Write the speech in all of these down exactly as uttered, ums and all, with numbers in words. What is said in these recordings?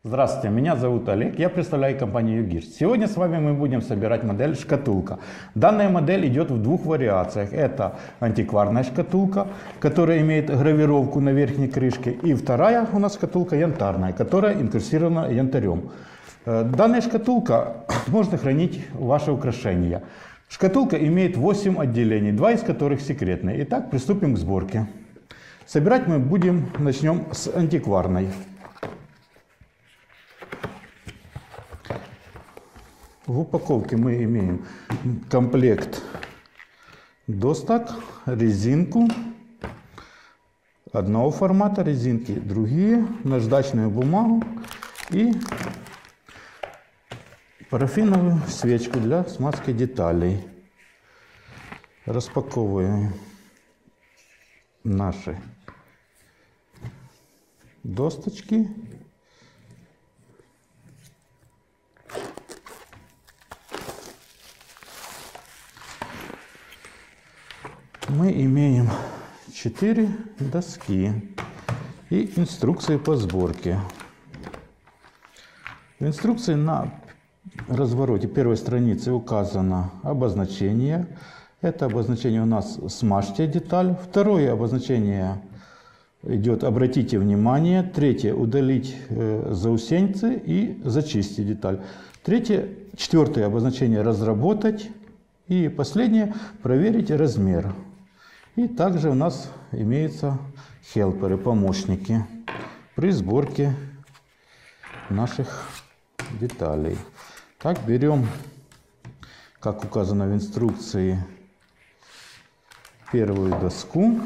Здравствуйте, меня зовут Олег, я представляю компанию Югирс. Сегодня с вами мы будем собирать модель шкатулка. Данная модель идет в двух вариациях. Это антикварная шкатулка, которая имеет гравировку на верхней крышке. И вторая у нас шкатулка янтарная, которая инкрустирована янтарем. Данная шкатулка можно хранить ваши украшения. Шкатулка имеет восемь отделений, два из которых секретные. Итак, приступим к сборке. Собирать мы будем, начнем с антикварной. В упаковке мы имеем комплект досток, резинку одного формата, резинки другие, наждачную бумагу и парафиновую свечку для смазки деталей. Распаковываем наши досточки. Мы имеем четыре доски и инструкции по сборке. В инструкции на развороте первой страницы указано обозначение. Это обозначение у нас «Смажьте деталь». Второе обозначение идет «Обратите внимание». Третье – «Удалить э, заусенцы и зачистить деталь». Третье, четвертое обозначение «Разработать». И последнее – «Проверить размер». И также у нас имеются хелперы, помощники при сборке наших деталей. Так, берем, как указано в инструкции, первую доску.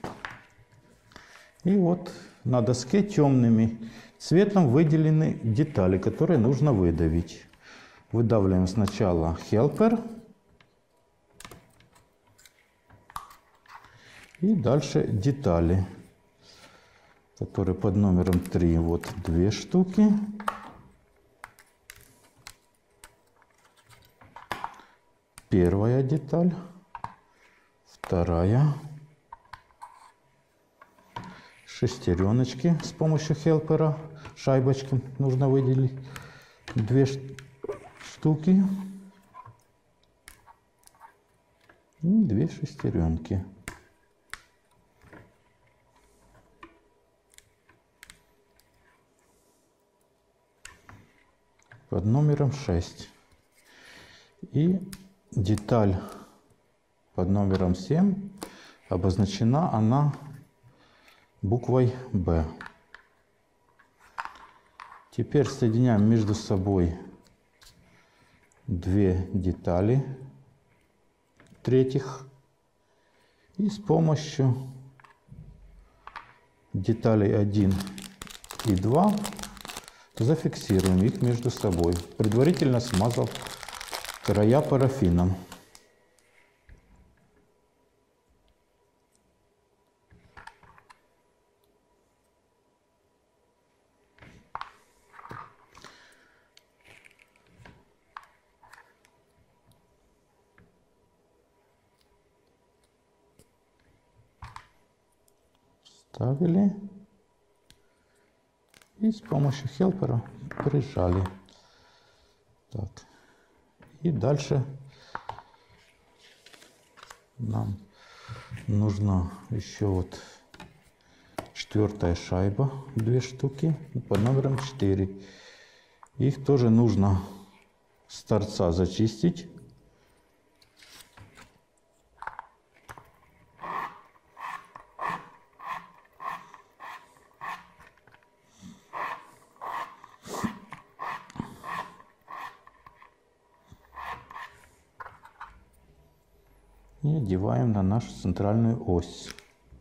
И вот на доске темными цветом выделены детали, которые нужно выдавить. Выдавливаем сначала хелпер. И дальше детали, которые под номером три. Вот две штуки. Первая деталь. Вторая. Шестереночки с помощью хелпера. Шайбочки нужно выделить. Две штуки. И две шестеренки. Под номером шесть. И деталь под номером семь обозначена она буквой Б. Теперь соединяем между собой две детали третьих и с помощью деталей один и два зафиксируем их между собой, предварительно смазав края парафином. Ставили. И с помощью хелпера прижали. Так. И дальше нам нужна еще вот четвертая шайба, две штуки под номером четыре. Их тоже нужно с торца зачистить. И одеваем на нашу центральную ось.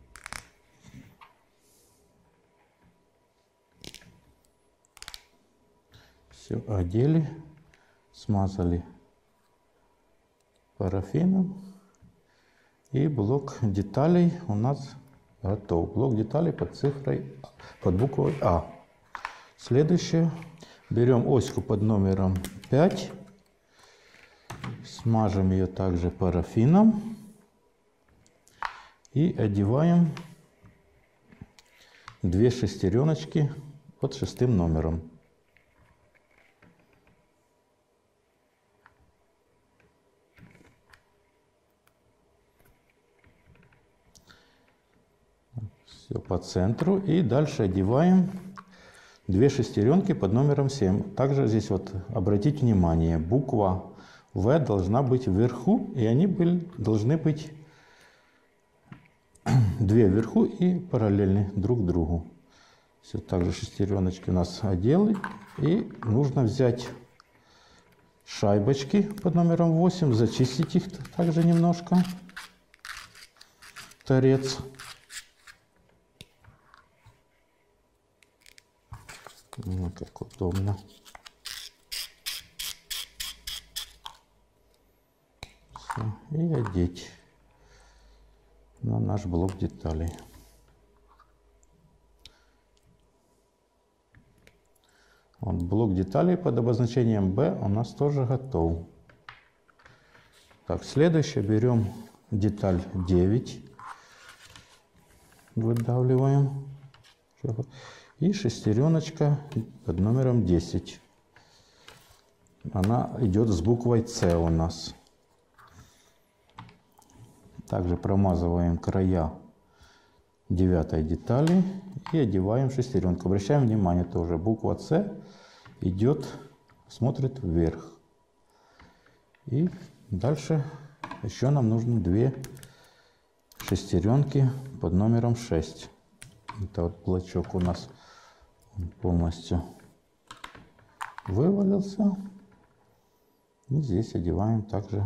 Все одели, смазали парафином. И блок деталей у нас готов. Блок деталей под цифрой, под буквой А. Следующее. Берем оську под номером пять. Смажем ее также парафином и одеваем две шестереночки под шестым номером. Все по центру. И дальше одеваем две шестеренки под номером семь. Также здесь вот обратите внимание, буква В должна быть вверху, и они были, должны быть две вверху и параллельны друг другу. Все, также шестереночки у нас одели. И нужно взять шайбочки под номером восемь, зачистить их также немножко. Торец. Вот как удобно. Все, и одеть на наш блок деталей. Вот, блок деталей под обозначением Б у нас тоже готов. Так, следующее берем деталь девять, выдавливаем, и шестереночка под номером десять. Она идет с буквой С у нас. Также промазываем края девятой детали и одеваем шестеренку. Обращаем внимание тоже, буква С идет, смотрит вверх. И дальше еще нам нужно две шестеренки под номером шесть. Это вот блочок у нас полностью вывалился. И здесь одеваем также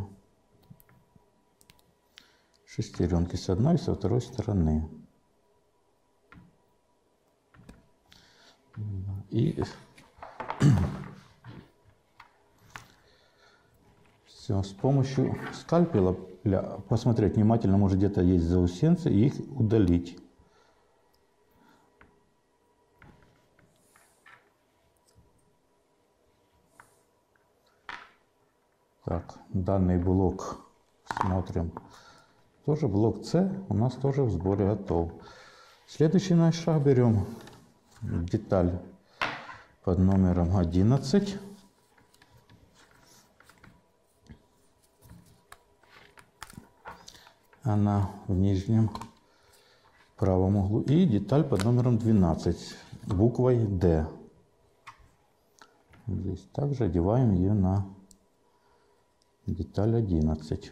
шестеренки с одной и со второй стороны. И все, с помощью скальпеля посмотреть внимательно, может где-то есть заусенцы, и их удалить. Так, данный блок смотрим. Тоже блок С у нас тоже в сборе готов. Следующий наш шаг, берем деталь под номером одиннадцать. Она в нижнем правом углу. И деталь под номером двенадцать, буквой Д. Здесь также одеваем ее на деталь одиннадцать.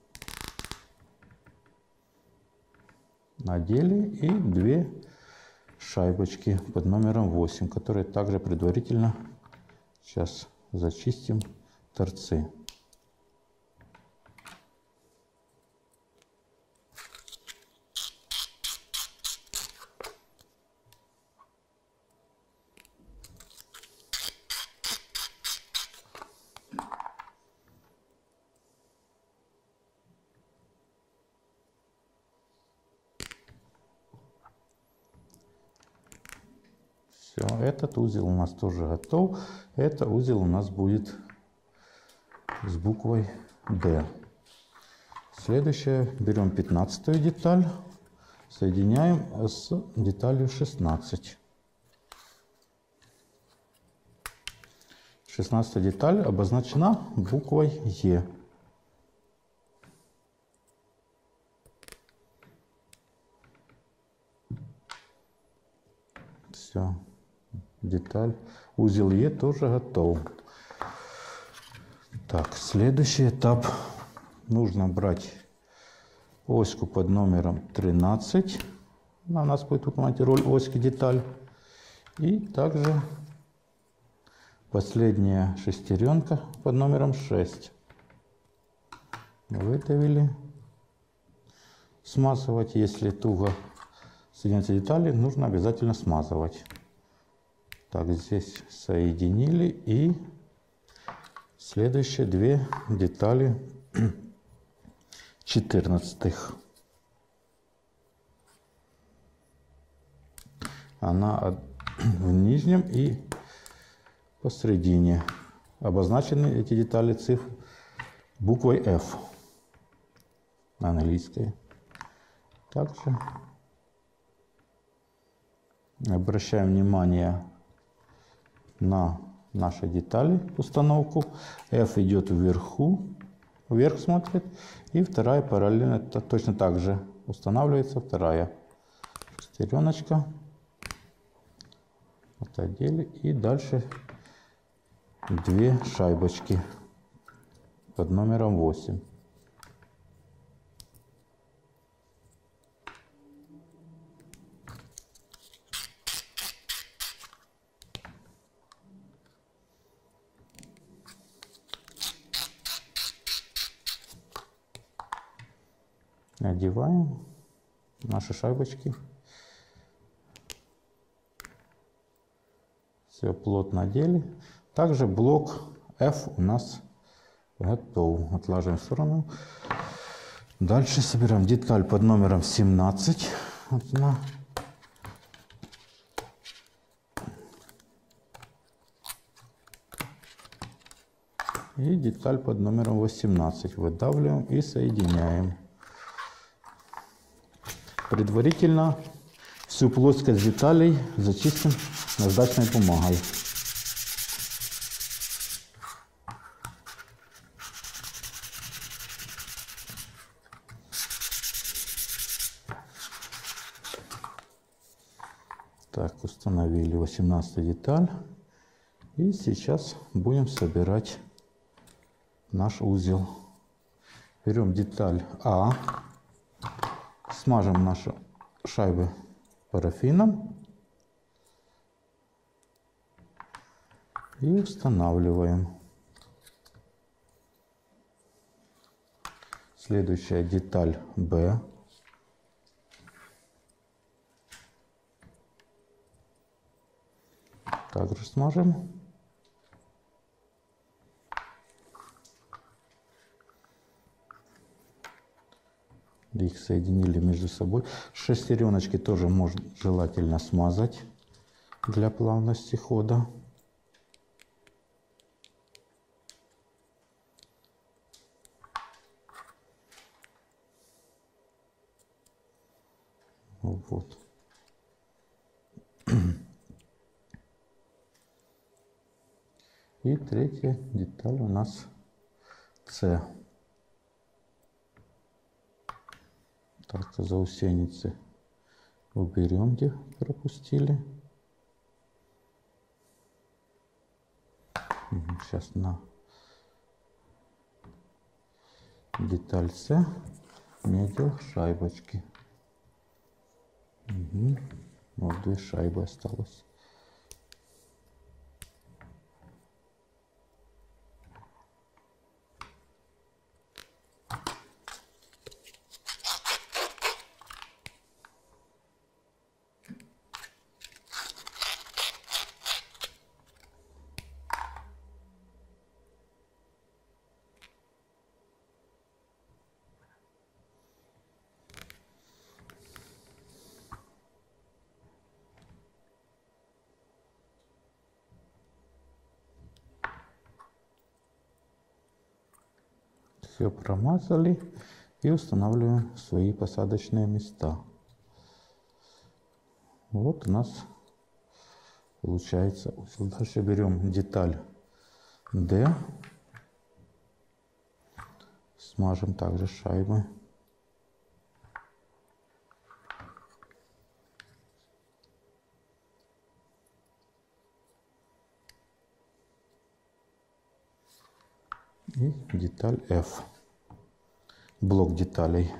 Надели, и две шайбочки под номером восемь, которые также предварительно сейчас зачистим торцы. Все, этот узел у нас тоже готов. Это узел у нас будет с буквой Д. Следующее, берем пятнадцатую деталь, соединяем с деталью шестнадцать. шестнадцатая деталь обозначена буквой Е. Все. Деталь, узел Е тоже готов. Так, следующий этап. Нужно брать оську под номером тринадцать. Она у нас будет выполнять роль оськи деталь. И также последняя шестеренка под номером шесть. Выдавили. Смазывать, если туго соединяются детали, нужно обязательно смазывать. Так, здесь соединили, и следующие две детали четырнадцатых. Она в нижнем и посередине. Обозначены эти детали цифр буквой F английской. Также обращаем внимание на наши детали, установку. F идет вверху, вверх смотрит, и вторая параллельно точно так же устанавливается, вторая Шестереночка. Вот одели. И дальше две шайбочки под номером восемь. Одеваем наши шайбочки. Все плотно одели. Также блок F у нас готов. Отложим в сторону. Дальше собираем деталь под номером семнадцать. Вот она. И деталь под номером восемнадцать. Выдавливаем и соединяем. Предварительно всю плоскость деталей зачистим наждачной бумагой. Так, установили восемнадцатую деталь. И сейчас будем собирать наш узел. Берем деталь А. Смажем наши шайбы парафином и устанавливаем. Следующая деталь Б. Также смажем. Их соединили между собой. Шестереночки тоже можно желательно смазать для плавности хода. Вот. И третья деталь у нас С. Так, заусеницы уберем, где пропустили. Сейчас на деталь С надел шайбочки. Угу. Вот две шайбы осталось. Все промазали и устанавливаем свои посадочные места. Вот у нас получается узел. Дальше берем деталь D, смажем также шайбы. И деталь F, блок деталей.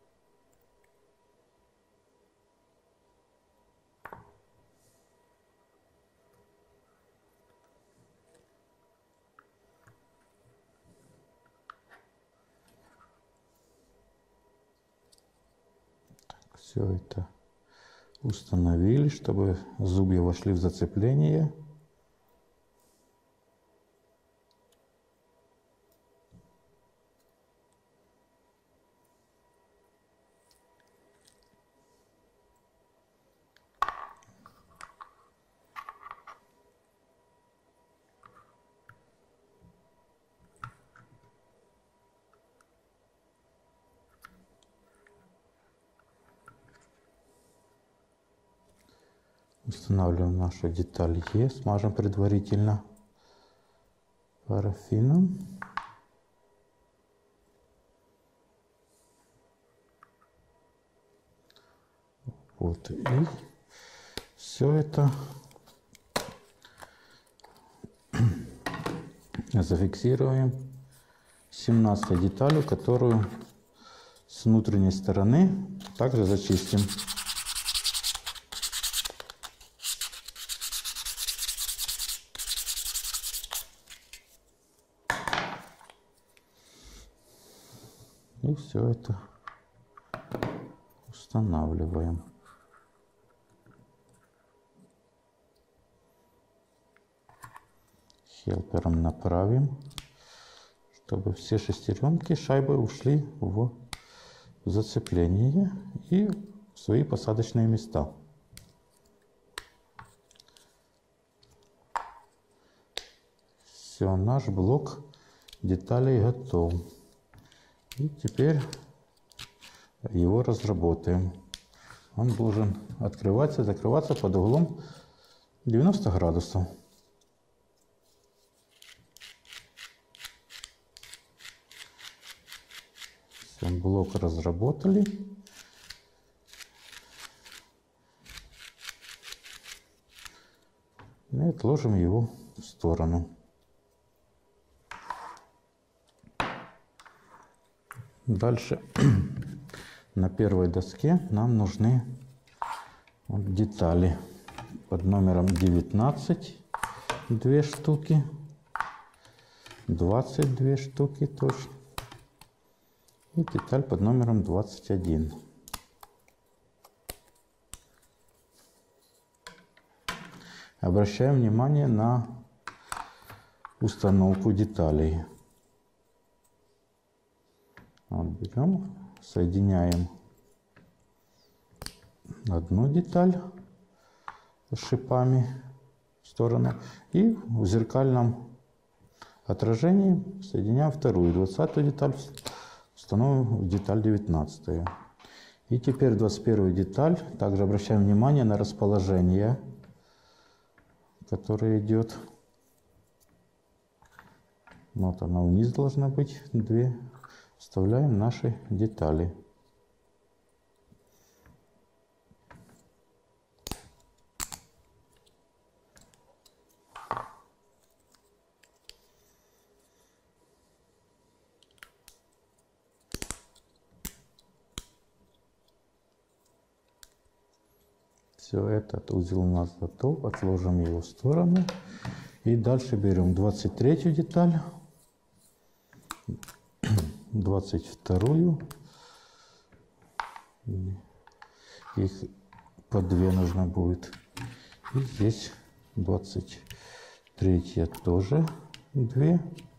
Так, все это установили, чтобы зубья вошли в зацепление. Устанавливаем нашу деталь Е, смажем предварительно парафином. Вот. И все это зафиксируем семнадцатой деталью, которую с внутренней стороны также зачистим. И все это устанавливаем. Хелпером направим, чтобы все шестеренки шайбы ушли в зацепление и в свои посадочные места. Все, наш блок деталей готов. И теперь его разработаем. Он должен открываться и закрываться под углом девяносто градусов. Все, блок разработали. И отложим его в сторону. Дальше на первой доске нам нужны вот детали под номером девятнадцать, две штуки, двадцать две штуки тоже, и деталь под номером двадцать один. Обращаем внимание на установку деталей. Вот берем, соединяем одну деталь с шипами в сторону и в зеркальном отражении соединяем вторую, двадцатую деталь, установим в деталь девятнадцатую. И теперь двадцать первую деталь. Также обращаем внимание на расположение, которое идет. Вот она вниз должна быть, две. Вставляем наши детали. Все, этот узел у нас готов. Отложим его в сторону. И дальше берем двадцать третью деталь. двадцать вторую, их по две нужно будет, и здесь двадцать третья тоже две,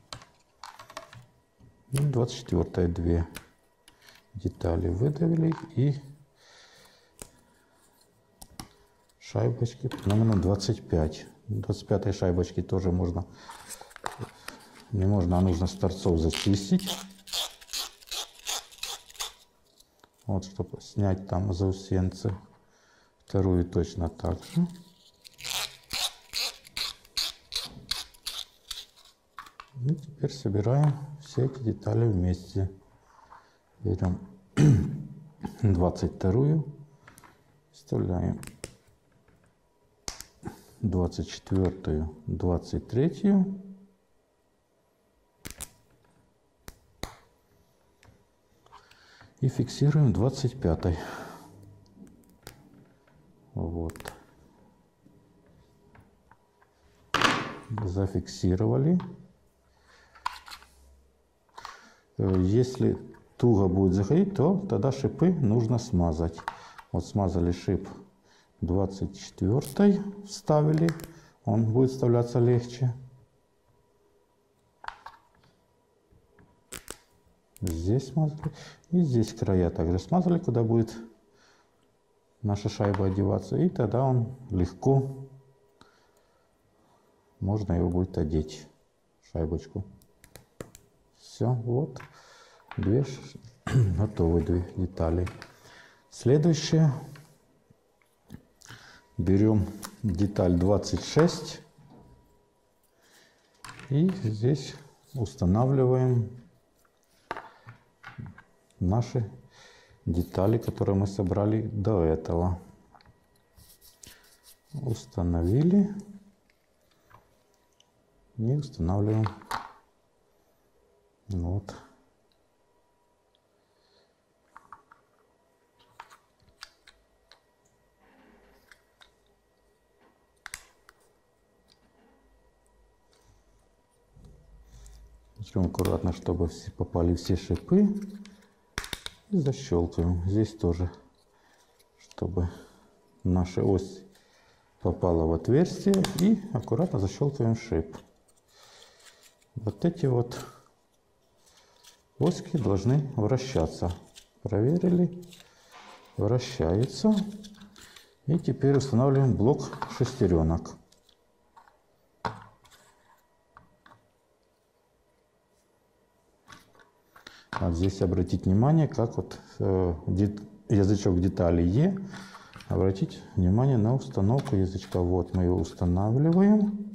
и двадцать четвёртая две детали выдавили, и шайбочки номер двадцать пять. двадцать пятой шайбочки тоже можно, не можно, а нужно с торцов зачистить. Вот, чтобы снять там заусенцы. Вторую точно так же. И теперь собираем все эти детали вместе. Берем двадцать вторую, вставляем двадцать четвёртую, двадцать третью. И фиксируем двадцать пятой. Вот. Зафиксировали. Если туго будет заходить, то тогда шипы нужно смазать. Вот смазали шип двадцать четвёртой, вставили. Он будет вставляться легче. Здесь смазали. И здесь края также смазали, куда будет наша шайба одеваться. И тогда он легко, можно его будет одеть, шайбочку. Все, вот. Две готовые две детали. Следующее. Берем деталь двадцать шесть. И здесь устанавливаем наши детали, которые мы собрали до этого. Установили. И устанавливаем. Вот. Берем аккуратно, чтобы все попали все шипы. И защелкиваем. Здесь тоже, чтобы наша ось попала в отверстие. И аккуратно защелкиваем шип. Вот эти вот оськи должны вращаться. Проверили. Вращается. И теперь устанавливаем блок шестеренок. Вот здесь обратить внимание, как вот э, дет, язычок детали Е. Обратить внимание на установку язычка. Вот мы его устанавливаем.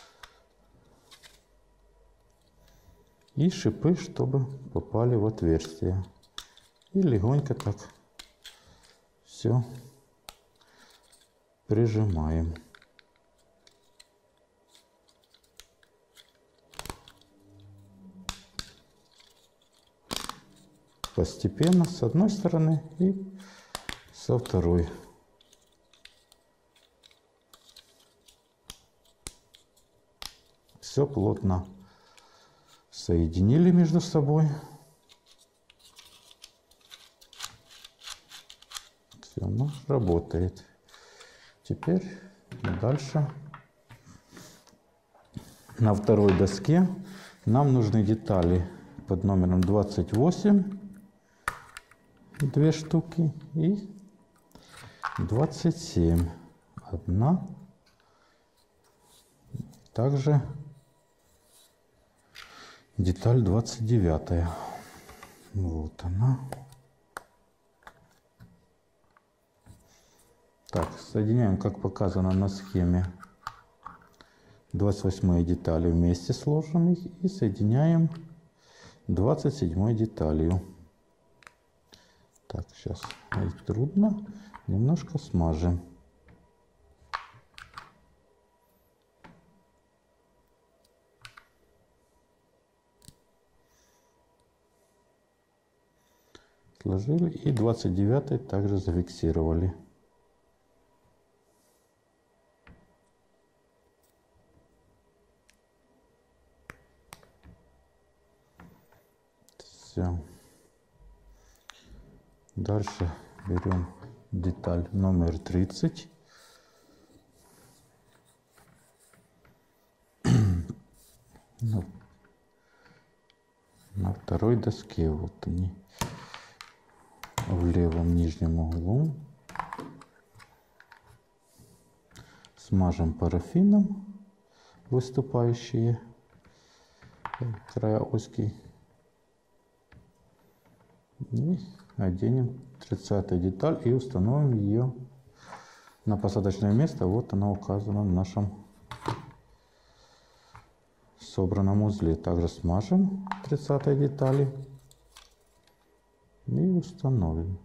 И шипы, чтобы попали в отверстие. И легонько так все прижимаем. Постепенно с одной стороны и со второй. Все плотно соединили между собой. Все, ну, работает. Теперь дальше на второй доске нам нужны детали под номером двадцать восемь. Две штуки и двадцать семь. Одна. Также деталь двадцать девятая. Вот она. Так, соединяем, как показано на схеме, двадцать восьмой детали вместе сложим их и соединяем двадцать седьмой деталью. Так, сейчас трудно, немножко смажем. Сложили и двадцать девятый также зафиксировали. Все. Дальше берем деталь номер тридцать. На второй доске, вот они, в левом нижнем углу. Смажем парафином выступающие края оськи. И оденем тридцатую деталь и установим ее на посадочное место. Вот она указана в нашем собранном узле. Также смажем тридцатой детали и установим.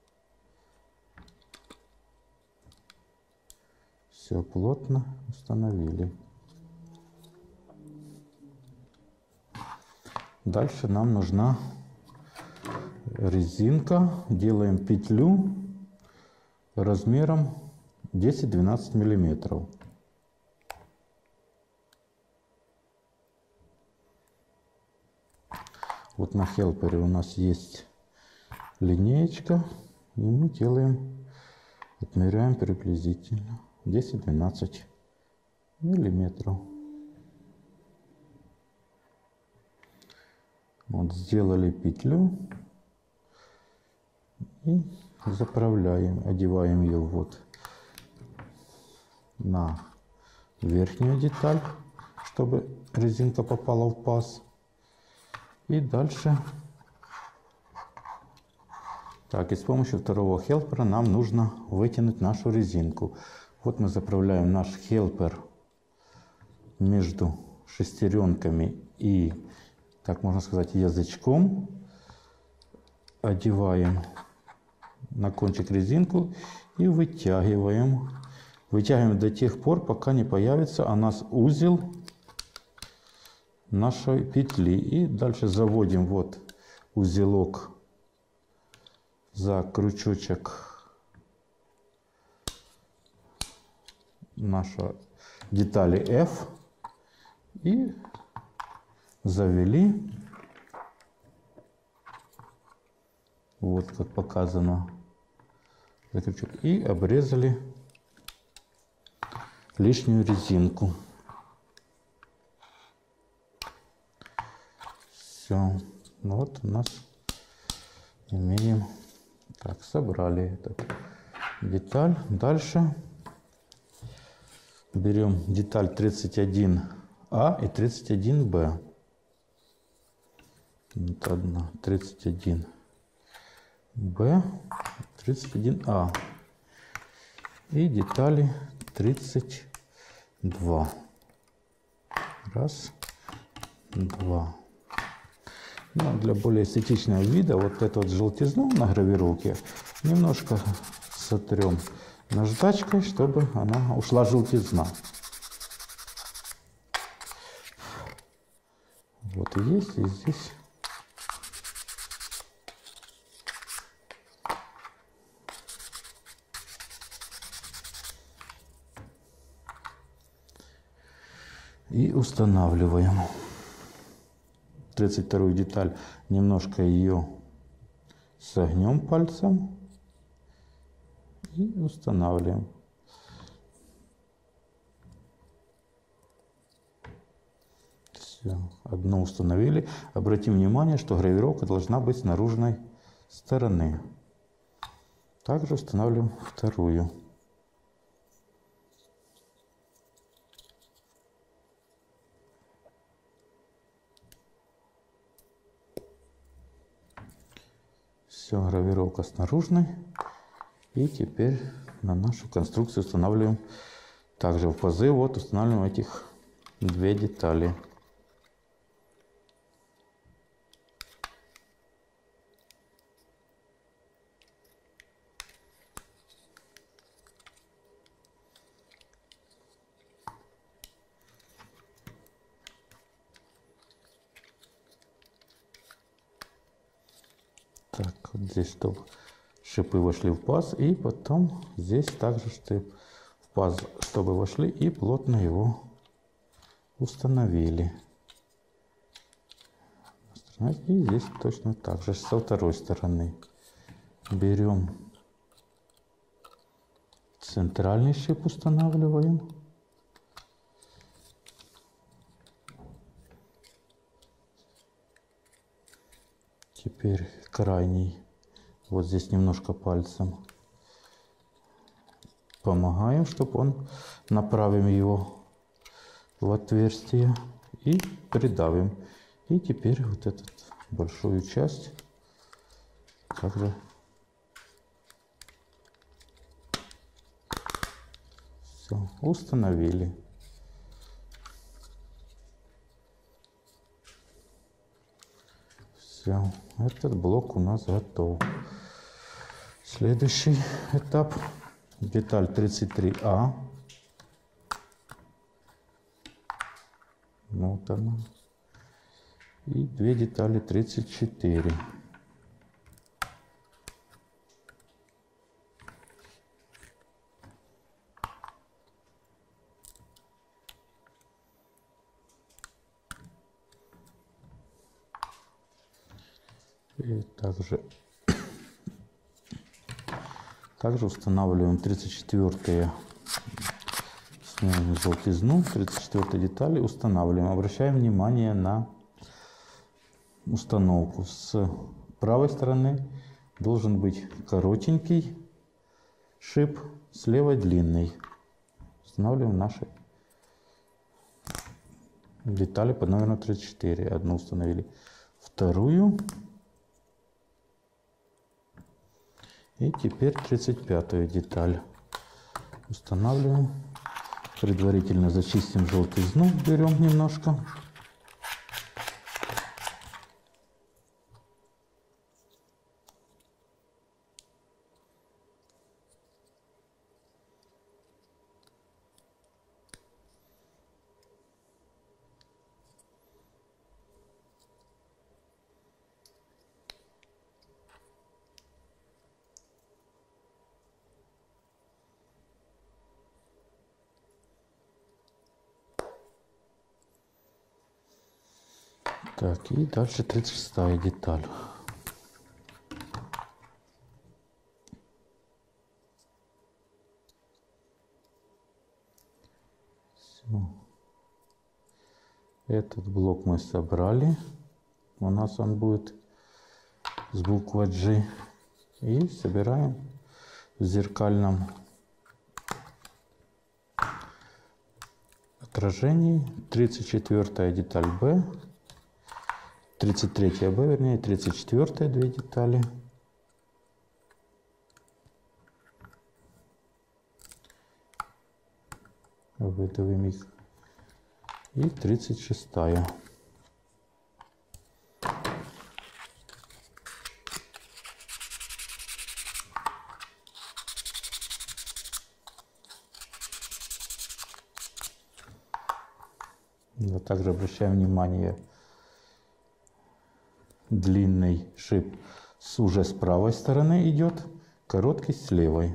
Все плотно установили. Дальше нам нужна резинка. Делаем петлю размером десять-двенадцать миллиметров. Вот на хелпере у нас есть линеечка, и мы делаем, отмеряем приблизительно десять-двенадцать миллиметров. Вот сделали петлю и заправляем, одеваем ее вот на верхнюю деталь, чтобы резинка попала в паз. И дальше, так, и с помощью второго хелпера нам нужно вытянуть нашу резинку. Вот мы заправляем наш хелпер между шестеренками и, так можно сказать, язычком. Одеваем на кончик резинку и вытягиваем Вытягиваем до тех пор, пока не появится у нас узел нашей петли. И дальше заводим вот узелок за крючочек нашей детали F и завели. Вот как показано. За крючок. И обрезали лишнюю резинку. Все. Вот у нас имеем. Так, собрали эту деталь. Дальше берем деталь тридцать один А и тридцать один Б. Вот одна, тридцать один Б, тридцать один А. И детали тридцать два. Раз, два. Ну, для более эстетичного вида вот эту вот желтизну на гравировке немножко сотрем наждачкой, чтобы она ушла желтизна. Вот и есть, и здесь. И устанавливаем. тридцать вторую деталь, немножко ее согнем пальцем и устанавливаем. Все, одну установили. Обратим внимание, что гравировка должна быть с наружной стороны. Также устанавливаем вторую. Все, гравировка с наружной. И теперь на нашу конструкцию устанавливаем также в пазы. Вот устанавливаем этих две детали. Так, вот здесь, чтобы шипы вошли в паз, и потом здесь также шип в паз, чтобы вошли, и плотно его установили. И здесь точно так же со второй стороны берем центральный шип, устанавливаем. Теперь крайний, вот здесь немножко пальцем помогаем, чтобы он, направим его в отверстие и придавим. И теперь вот эту большую часть также все установили. Все, этот блок у нас готов. Следующий этап. Деталь тридцать три А. Вот она. И две детали тридцать четыре. И также, также устанавливаем тридцать четвёртые, снимаем желтизну, тридцать четвёртые детали устанавливаем. Обращаем внимание на установку. С правой стороны должен быть коротенький шип, с левой длинный. Устанавливаем наши детали под номером тридцать четыре. Одну установили, вторую. И теперь тридцать пятую деталь устанавливаем. Предварительно зачистим желтизну, берем немножко. Так, и дальше тридцать шестая деталь. Все. Этот блок мы собрали. У нас он будет с буквой G. И собираем в зеркальном отражении тридцать четвёртая деталь B, тридцать третья B, вернее, тридцать четвёртая две детали. Выдавим их. И тридцать шестая. Вот также обращаем внимание, длинный шип с уже с правой стороны идет, короткий с левой.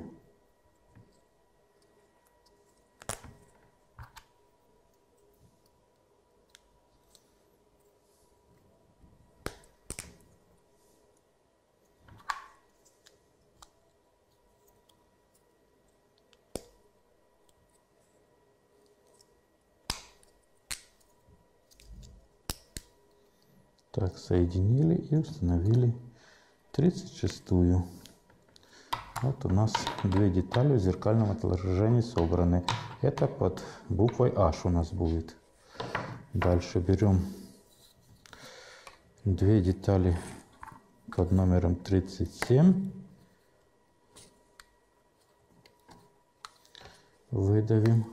Так, соединили и установили тридцать шестую. Вот у нас две детали в зеркальном отражении собраны. Это под буквой H у нас будет. Дальше берем две детали под номером тридцать семь. Выдавим.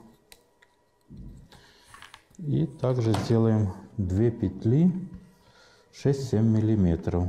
И также сделаем две петли шесть-семь миллиметров.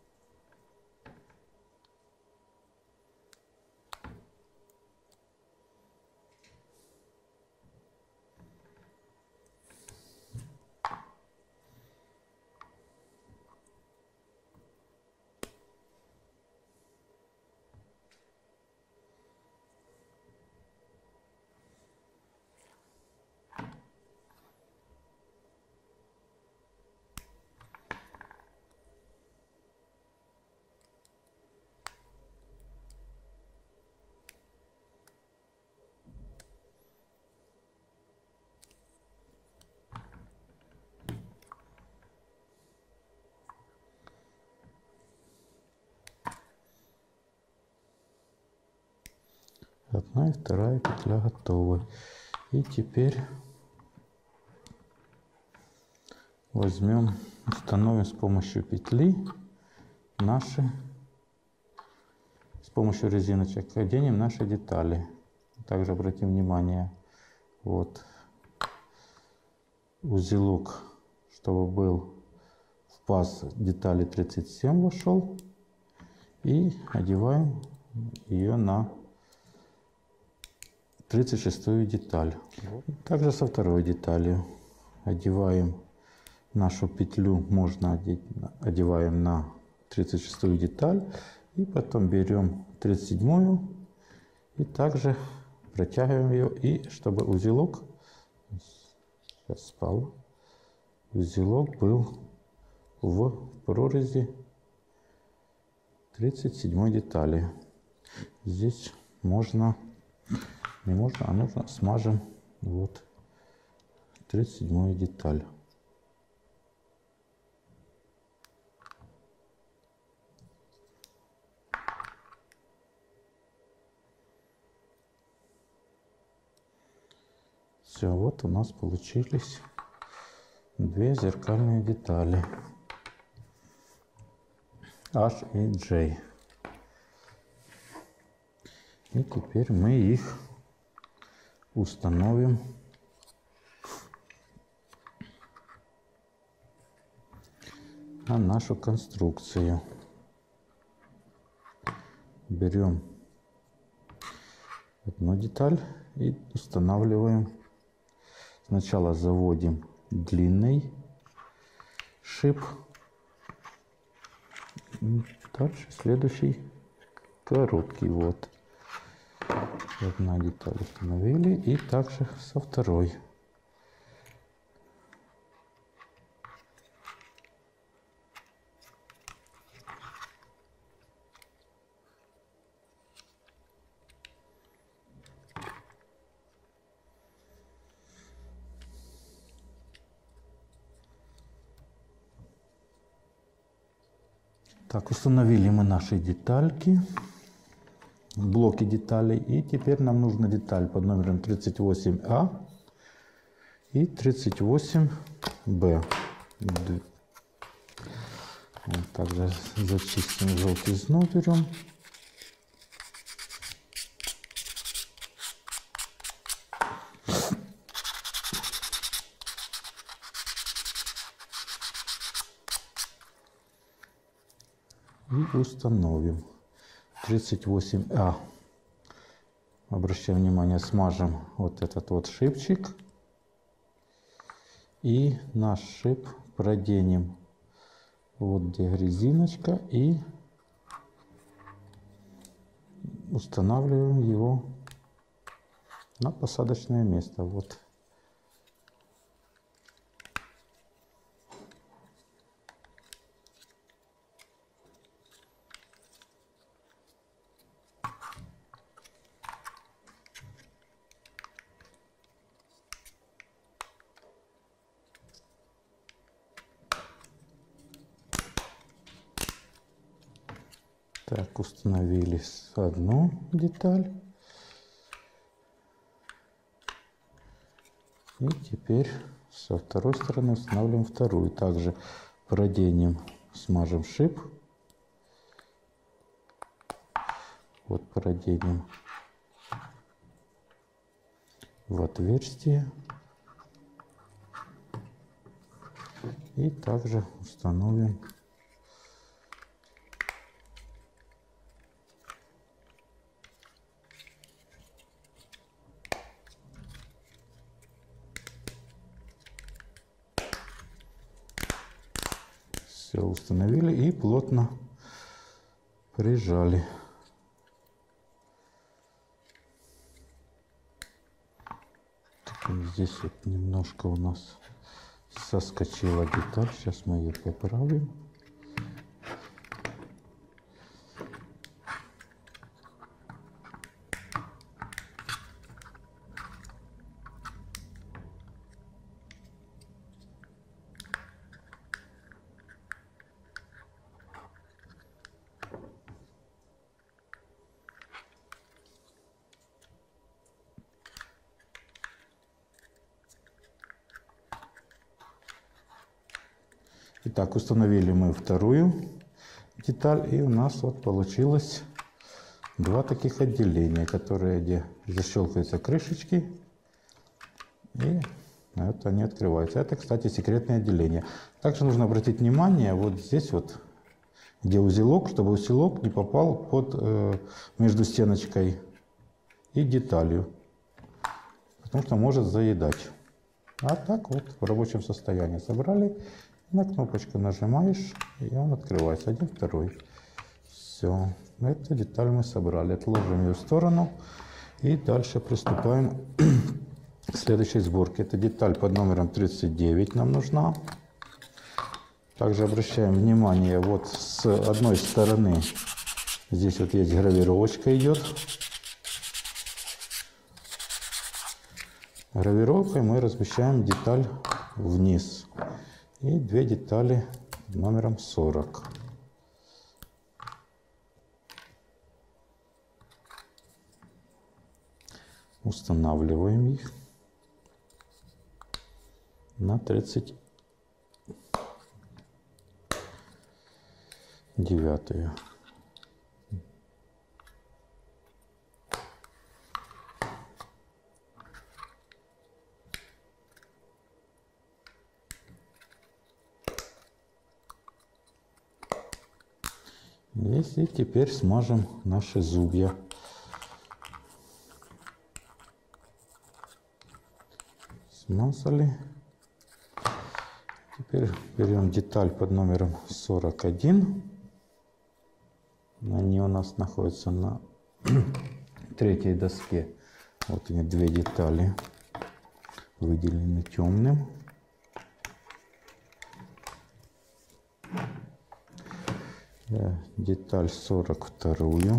Одна и вторая петля готовы. И теперь возьмем, установим с помощью петли наши, с помощью резиночек оденем наши детали. Также обратим внимание, вот узелок, чтобы был в паз детали тридцать семь вошел, и одеваем ее на тридцать шестую деталь. Также со второй деталью одеваем нашу петлю, можно одеть, одеваем на тридцать шестую деталь, и потом берем тридцать седьмую и также протягиваем ее, и чтобы узелок, сейчас спал, узелок был в прорези тридцать седьмой детали. Здесь можно, не можно, а нужно, смажем вот тридцать седьмую деталь. Все, вот у нас получились две зеркальные детали H и J. И теперь мы их установим на нашу конструкцию. Берем одну деталь и устанавливаем. Сначала заводим длинный шип, дальше следующий короткий. Вот одна деталь установили, и также со второй. Так, установили мы наши детальки, блоки деталей. И теперь нам нужна деталь под номером тридцать восемь А и тридцать восемь Б. Вот также зачистим желтизну, берем. И установим. тридцать восемь А. Обращаем внимание, смажем вот этот вот шипчик. И наш шип проденем вот где резиночка и устанавливаем его на посадочное место. Вот. Так, установили одну деталь. И теперь со второй стороны устанавливаем вторую. Также проденем, смажем шип. Вот проденем в отверстие. И также установим все установили и плотно прижали. Здесь вот немножко у нас соскочила деталь. Сейчас мы ее поправим. Итак, установили мы вторую деталь, и у нас вот получилось два таких отделения, которые где защелкиваются крышечки, и вот они открываются. Это, кстати, секретное отделение. Также нужно обратить внимание вот здесь вот, где узелок, чтобы узелок не попал под э, между стеночкой и деталью, потому что может заедать. А так вот в рабочем состоянии собрали. На кнопочку нажимаешь, и он открывается. Один, второй. Все. Эту деталь мы собрали. Отложим ее в сторону. И дальше приступаем к следующей сборке. Это деталь под номером тридцать девять нам нужна. Также обращаем внимание, вот с одной стороны здесь вот есть гравировочка идет. Гравировкой мы размещаем деталь вниз. И две детали номером сорок. Устанавливаем их на тридцать девятую. Есть, и теперь смажем наши зубья. Смазали. Теперь берем деталь под номером сорок один. Они у нас находятся на третьей доске. Вот они, две детали выделены темным. Деталь сорок вторую.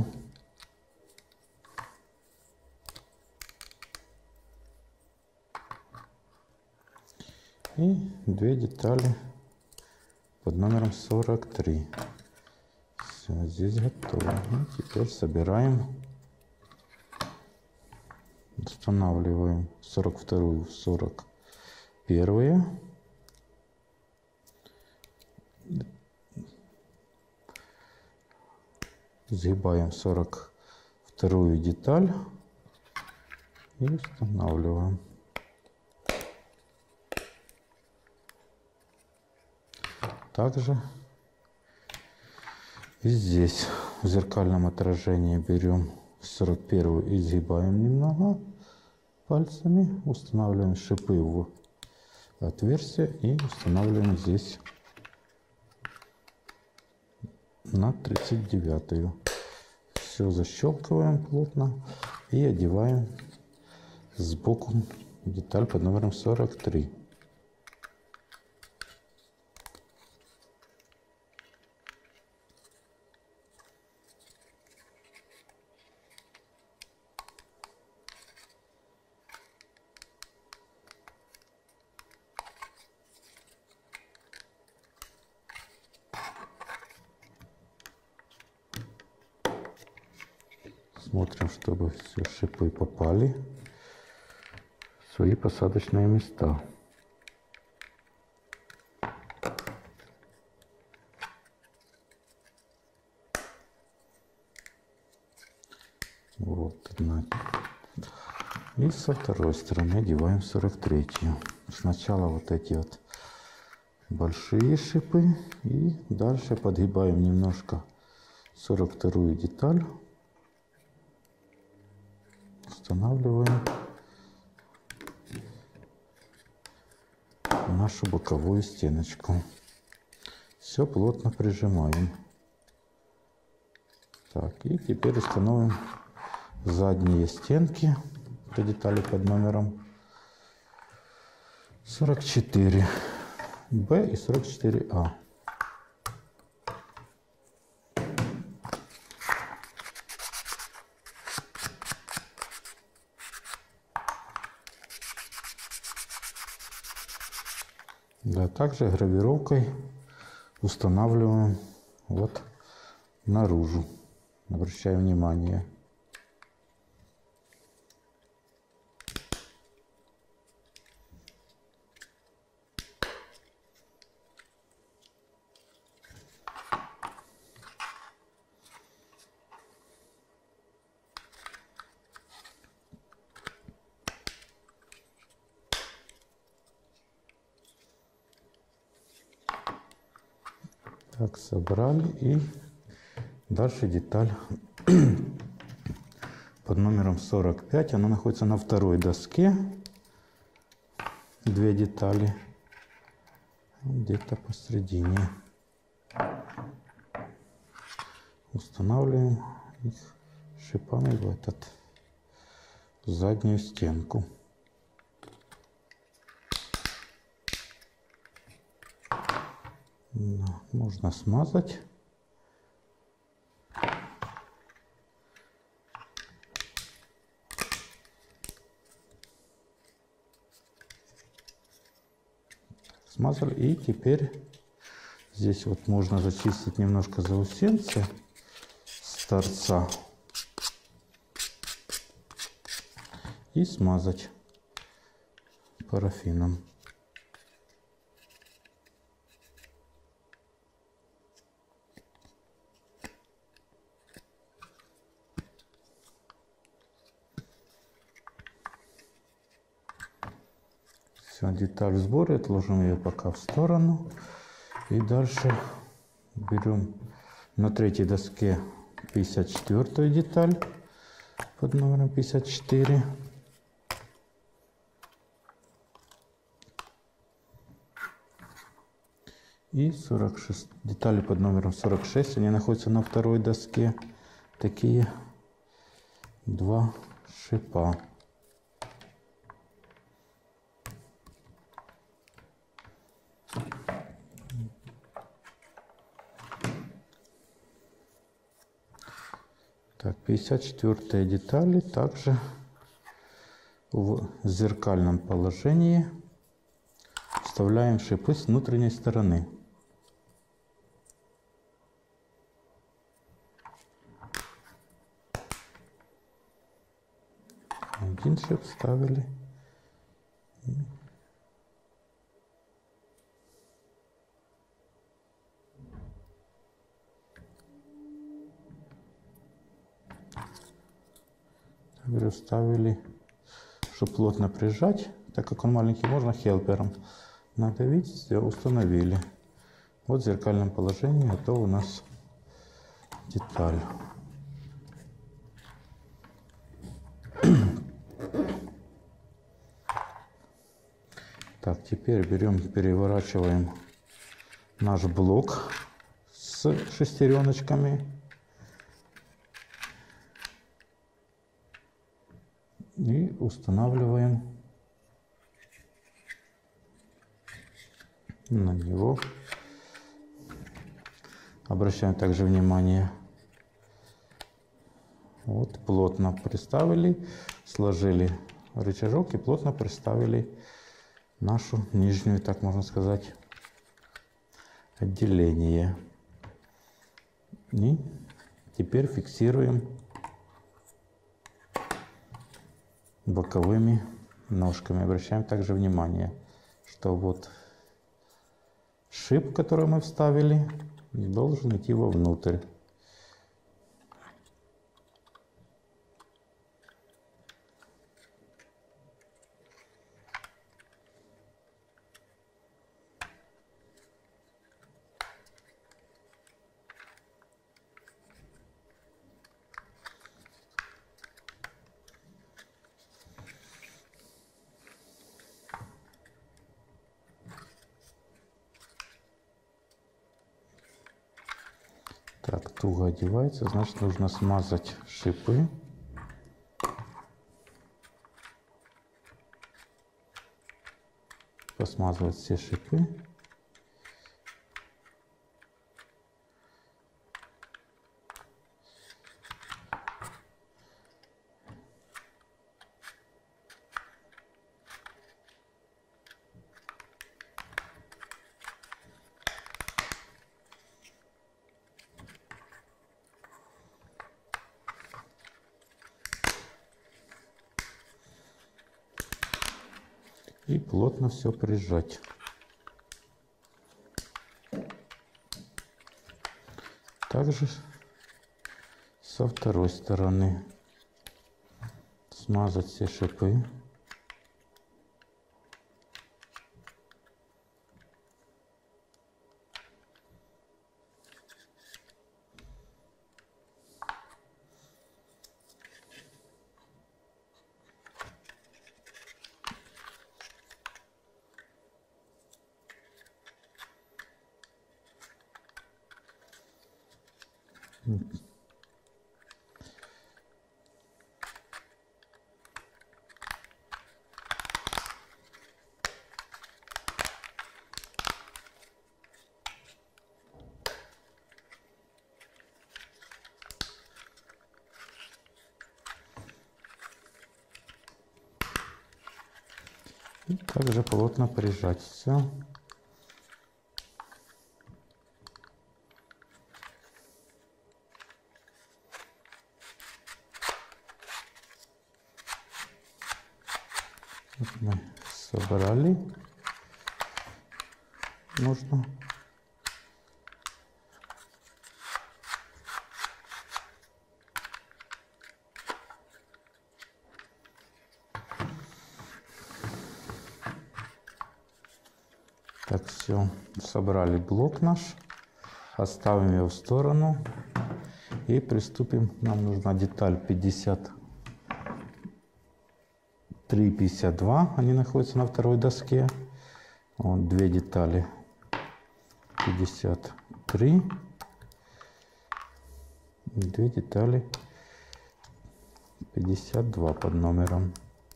И две детали под номером сорок три. Все, здесь готово. И теперь собираем, устанавливаем сорок вторую в сорок первую. Сгибаем сорок вторую деталь и устанавливаем. Также и здесь в зеркальном отражении берем сорок первую и сгибаем немного пальцами, устанавливаем шипы в отверстие и устанавливаем здесь на тридцать девятую. Все защелкиваем плотно и одеваем сбоку деталь под номером сорок три. Смотрим, чтобы все шипы попали в свои посадочные места. Вот одна. И со второй стороны одеваем сорок третью. Сначала вот эти вот большие шипы и дальше подгибаем немножко сорок вторую деталь. Устанавливаем нашу боковую стеночку. Все плотно прижимаем. Так, и теперь установим задние стенки по детали под номером сорок четыре бэ и сорок четыре а. Да, также гравировкой устанавливаем вот наружу. Обращаем внимание. Так, собрали, и дальше деталь под номером сорок пять, она находится на второй доске, две детали, где-то посередине. Устанавливаем их шипами в этот, в заднюю стенку. Можно смазать. Смазали, и теперь здесь вот можно зачистить немножко заусенцы с торца и смазать парафином. Все, деталь в сборе, отложим ее пока в сторону. И дальше берем на третьей доске пятьдесят четвёртую деталь под номером пятьдесят четыре. И сорок шесть, детали под номером сорок шесть, они находятся на второй доске. Такие два шипа. Так, пятьдесят четвёртая детали также в зеркальном положении вставляем шипы с внутренней стороны. один шип вставили. Также вставили, чтобы плотно прижать. Так как он маленький, можно хелпером надавить, все, установили. Вот в зеркальном положении готова у нас деталь. Так, теперь берем, переворачиваем наш блок с шестереночками. И устанавливаем на него. Обращаем также внимание. Вот, плотно приставили, сложили рычажок и плотно приставили нашу нижнюю, так можно сказать, отделение. И теперь фиксируем боковыми ножками. Обращаем также внимание, что вот шип, который мы вставили, не должен идти вовнутрь. Так, туго одевается, значит нужно смазать шипы. Посмазывать все шипы. И плотно все прижать. Также со второй стороны смазать все шипы. И также плотно прижать все. Вот мы собрали. Нужно. Так, все, собрали блок наш, оставим его в сторону и приступим. Нам нужна деталь пятьдесят три пятьдесят два, они находятся на второй доске. Вот две детали пятьдесят три, две детали пятьдесят два под номером.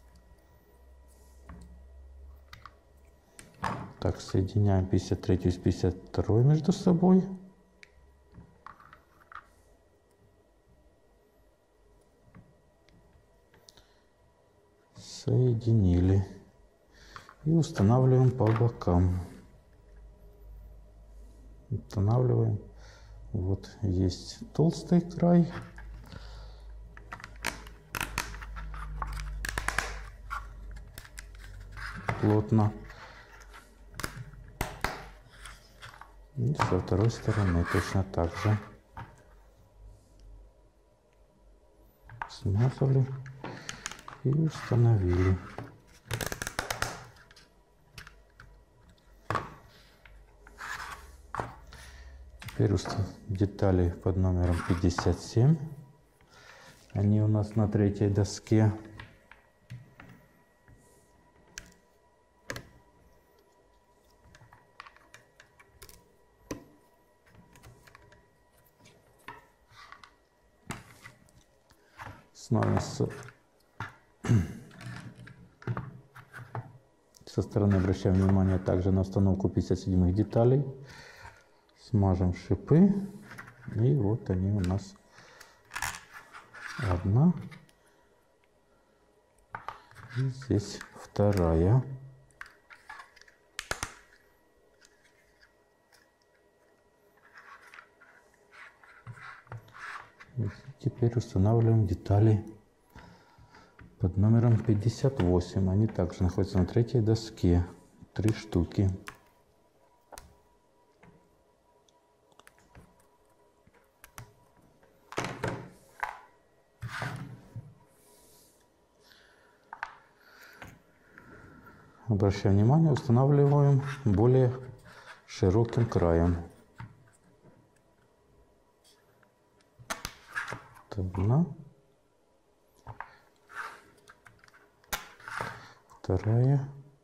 Так, соединяем пятьдесят третью с пятьдесят второй между собой. Соединили. И устанавливаем по бокам. Устанавливаем. Вот есть толстый край. плотно. И со второй стороны точно так же. Смазали и установили. Теперь детали под номером пятьдесят семь. Они у нас на третьей доске. Снова с... со стороны обращаем внимание также на установку пятьдесят седьмых деталей. Смажем шипы. И вот они у нас. Одна. И здесь вторая. И теперь устанавливаем детали под номером пятьдесят восемь. Они также находятся на третьей доске. Три штуки. Обращаем внимание, устанавливаем более широким краем. Одна. Вторая.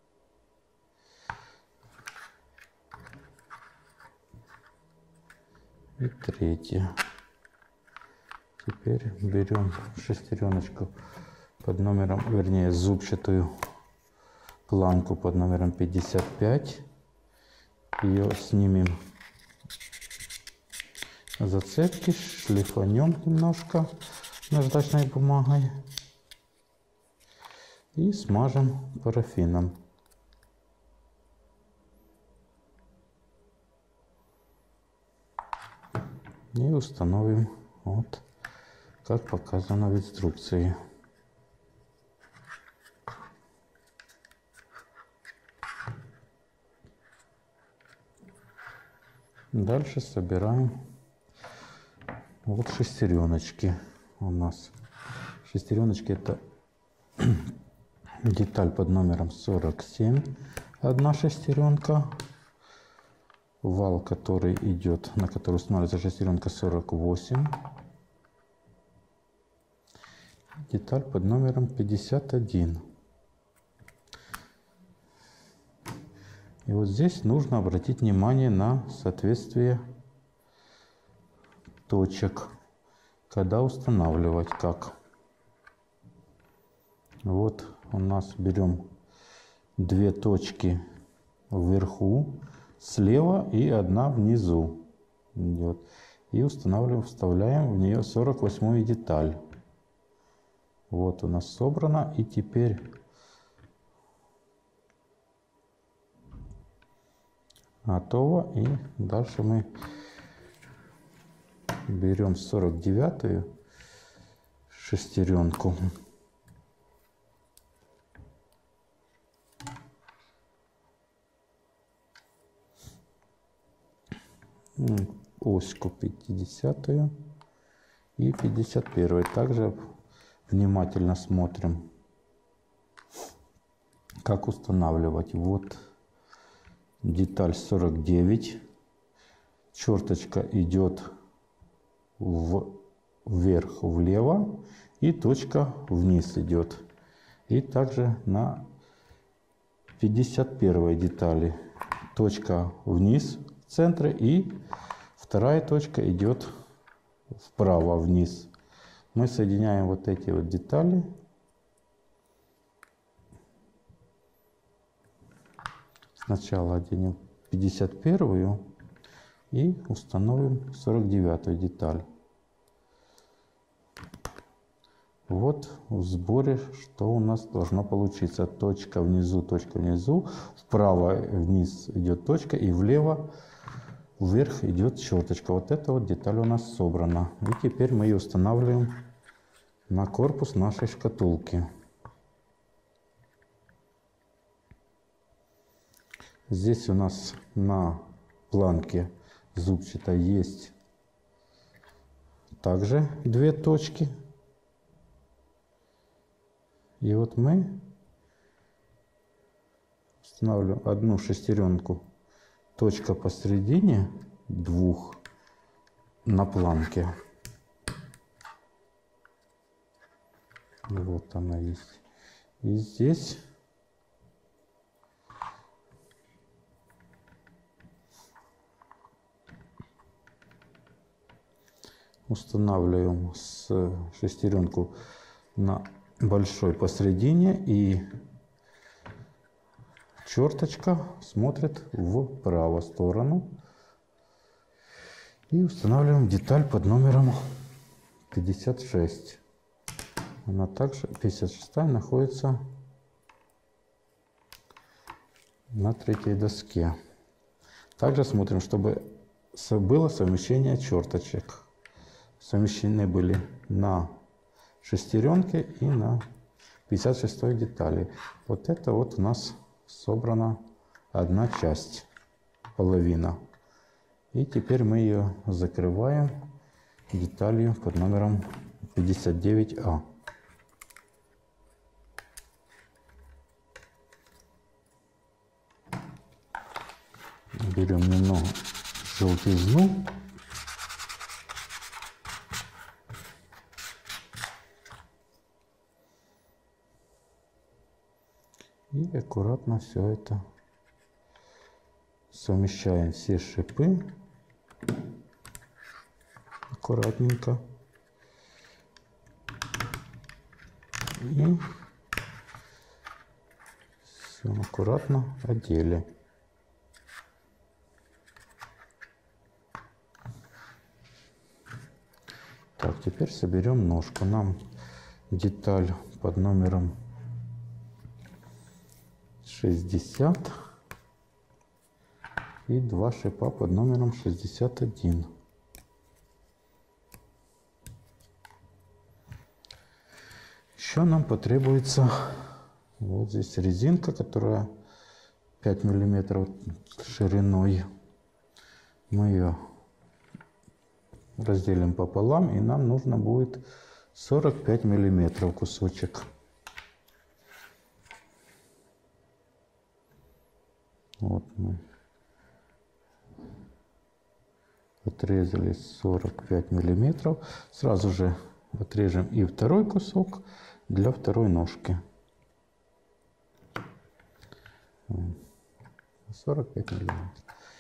И третья. Теперь берем шестереночку под номером, вернее, зубчатую планку под номером пятьдесят пять. Ее снимем зацепки, шлифанем немножко наждачной бумагой и смажем парафином. И установим вот как показано в инструкции. Дальше собираем вот шестереночки у нас. Шестереночки — это деталь под номером сорок семь, одна шестеренка. Вал, который идет, на который устанавливается шестеренка, сорок восемь. Деталь под номером пятьдесят один. И вот здесь нужно обратить внимание на соответствие точек, когда устанавливать как. Вот у нас берем две точки вверху слева и одна внизу идет, и устанавливаем, вставляем в нее сорок восьмую деталь. Вот у нас собрано, и теперь готово. И дальше мы берем сорок девятую шестеренку. Оську пятидесятую и пятьдесят первую. Также внимательно смотрим, как устанавливать. Вот деталь сорок девять. Черточка идет вверх влево и точка вниз идет. И также на пятьдесят первой детали точка вниз в центре и вторая точка идет вправо вниз. Мы соединяем вот эти вот детали. Сначала оденем пятьдесят первую и установим сорок девятую деталь. Вот в сборе что у нас должно получиться. Точка внизу, точка внизу, вправо вниз идет точка и влево вверх идет черточка. Вот эта вот деталь у нас собрана. И теперь мы ее устанавливаем на корпус нашей шкатулки. Здесь у нас на планке зубчатой есть также две точки. И вот мы устанавливаем одну шестеренку, точка посередине двух на планке. Вот она есть. И здесь устанавливаем с шестеренку на большой посередине, и черточка смотрит в правую сторону. И устанавливаем деталь под номером пятьдесят шесть. Она также, пятьдесят шестая, находится на третьей доске. Также смотрим, чтобы было совмещение черточек. Совмещены были на шестеренке и на пятьдесят шестой детали. Вот это вот у нас собрана одна часть, половина. И теперь мы ее закрываем деталью под номером пятьдесят девять А. Берем немного желтизну. И аккуратно все это совмещаем, все шипы аккуратненько. И все аккуратно одели. Так, теперь соберем ножку. Нам деталь под номером шестьдесят и два шипа под номером шестьдесят один. Еще нам потребуется вот здесь резинка, которая пять миллиметров шириной. Мы ее разделим пополам, и нам нужно будет сорок пять миллиметров кусочек. Вот мы отрезали сорок пять миллиметров. Сразу же отрежем и второй кусок для второй ножки. сорок пять миллиметров.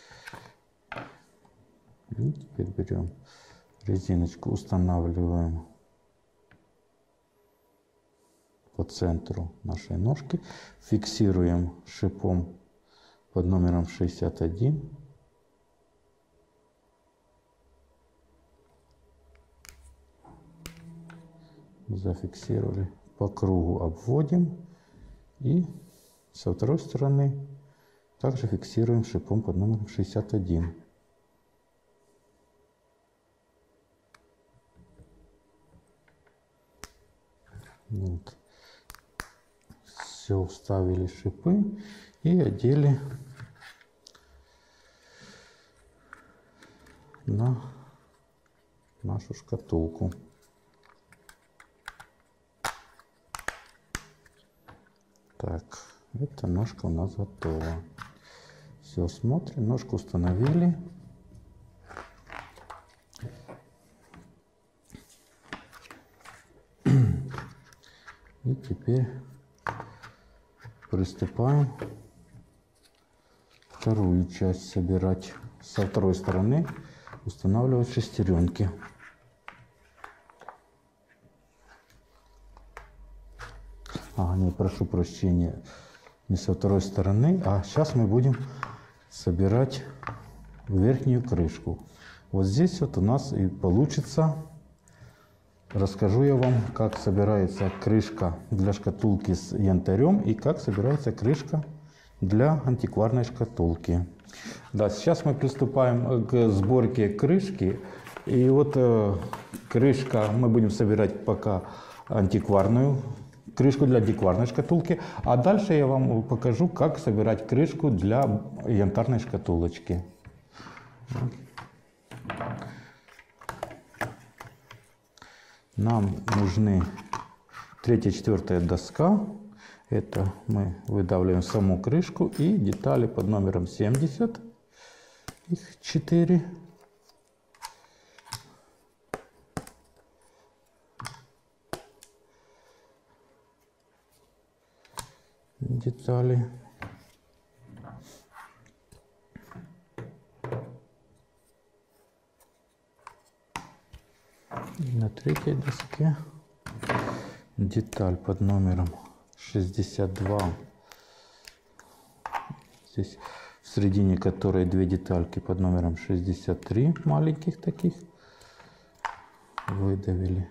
И теперь берем резиночку, устанавливаем по центру нашей ножки, фиксируем шипом под номером шестьдесят один. Зафиксировали, по кругу обводим и со второй стороны также фиксируем шипом под номером шестьдесят один. Вот. Все, вставили шипы и одели на нашу шкатулку. Так, эта ножка у нас готова. Все, смотрим, ножку установили. И теперь приступаем вторую часть собирать. Со второй стороны устанавливать шестеренки. А, не, прошу прощения, не со второй стороны, а сейчас мы будем собирать верхнюю крышку. Вот здесь вот у нас и получится. Расскажу я вам, как собирается крышка для шкатулки с янтарем и как собирается крышка для антикварной шкатулки. Да, сейчас мы приступаем к сборке крышки. И вот э, крышка, мы будем собирать пока антикварную крышку для антикварной шкатулки, а дальше я вам покажу, как собирать крышку для янтарной шкатулочки. Нам нужны третья, четвертая доска. Это мы выдавливаем саму крышку и детали под номером семьдесят. Их четыре. Детали. И на третьей доске деталь под номером шестьдесят два. Здесь в середине которой две детальки под номером шестьдесят три, маленьких таких. Выдавили.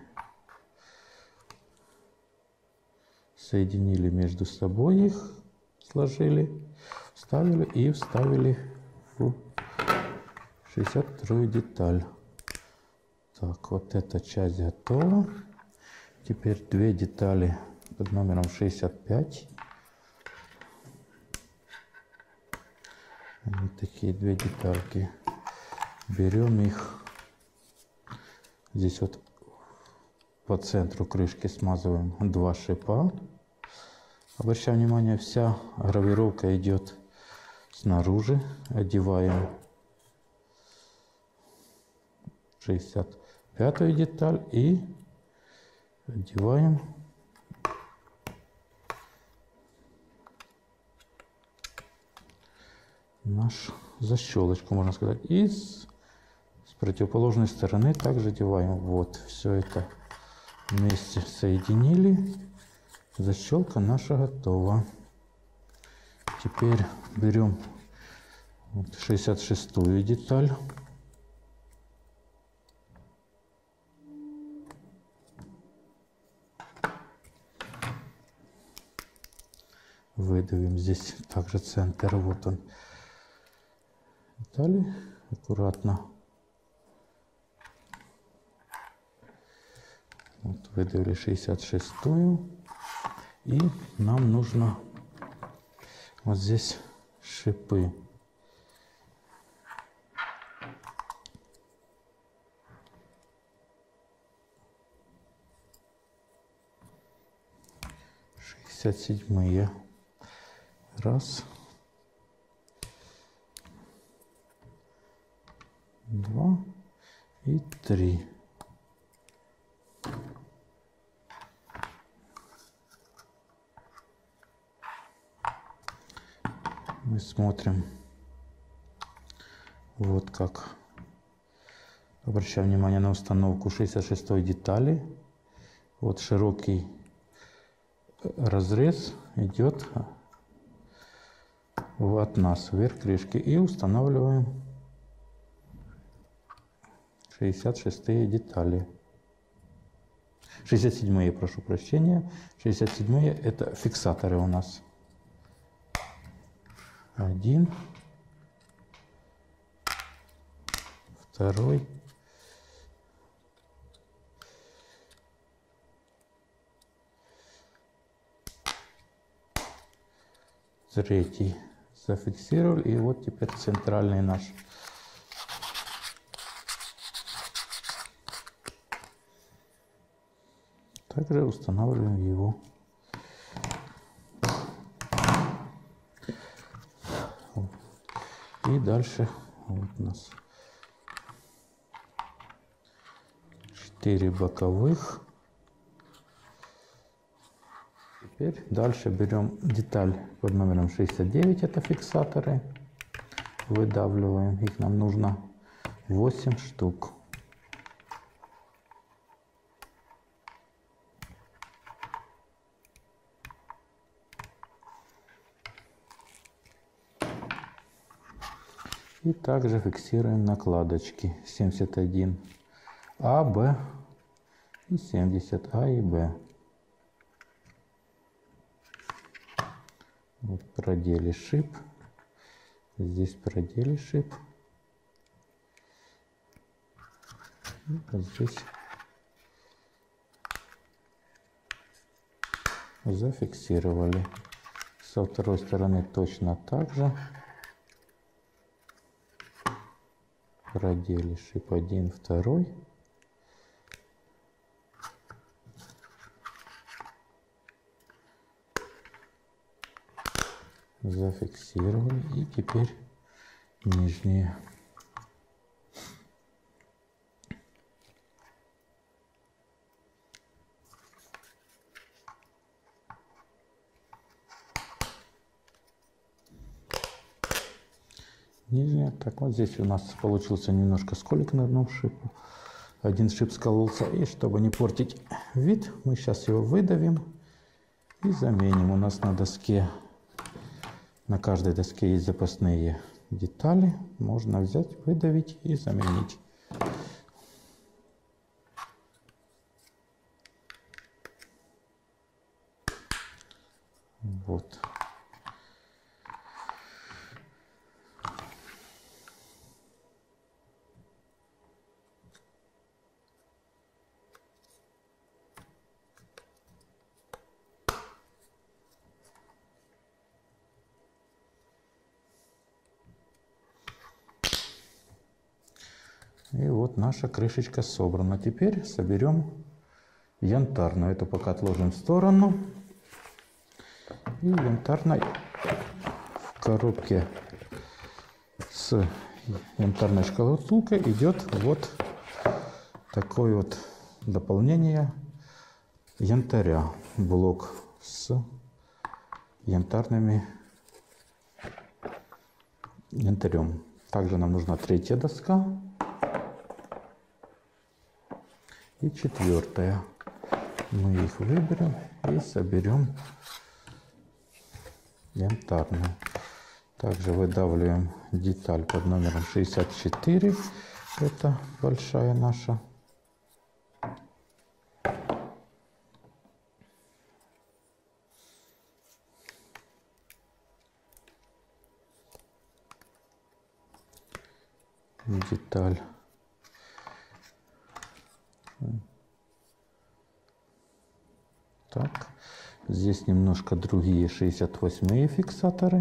Соединили между собой их, сложили, вставили и вставили в шестьдесят вторую деталь. Так, вот эта часть готова. Теперь две детали под номером шестьдесят пять. Вот такие две детальки. Берем их. Здесь вот по центру крышки смазываем два шипа. Обращаем внимание, вся гравировка идет снаружи. Одеваем шестьдесят пятую деталь и одеваем наш защелочку, можно сказать. И с, с противоположной стороны также одеваем. Вот, все это вместе соединили. Защелка наша готова. Теперь берем вот шестьдесят шестую деталь. Выдавим здесь также центр. Вот он. Детали аккуратно. Вот выдавили шестьдесят шестую. И нам нужно вот здесь шипы. шестьдесят седьмые. Раз. Два. И три. Мы смотрим, вот как. Обращаем внимание на установку шестьдесят шестой детали. Вот широкий разрез идет от нас вверх крышки. И устанавливаем шестьдесят шестые детали. шестьдесят седьмые, прошу прощения. шестьдесят седьмые это фиксаторы у нас. Один, второй, третий. Зафиксировали. И вот теперь центральный наш. Также устанавливаем его. И дальше вот у нас четыре боковых. Теперь дальше берем деталь под номером шестьдесят девять, это фиксаторы. Выдавливаем. Их нам нужно восемь штук. И также фиксируем накладочки семьдесят один А, Б и семьдесят А и Б. Вот продели шип. Здесь продели шип. И вот здесь зафиксировали. Со второй стороны точно так же. Продели шип один, второй. Зафиксировали. И теперь нижние. Нижняя. Так, вот здесь у нас получился немножко сколик на одном шипу. Один шип скололся. И чтобы не портить вид, мы сейчас его выдавим и заменим. У нас на доске, на каждой доске есть запасные детали. Можно взять, выдавить и заменить. Вот. И вот наша крышечка собрана. Теперь соберем янтарную. Эту пока отложим в сторону. И янтарной в коробке с янтарной шкатулкой идет вот такое вот дополнение янтаря. Блок с янтарными янтарем. Также нам нужна третья доска. И четвертая. Мы их выберем и соберем янтарную. Также выдавливаем деталь под номером шестьдесят четыре. Это большая наша. Деталь. Так, здесь немножко другие шестьдесят восьмые фиксаторы.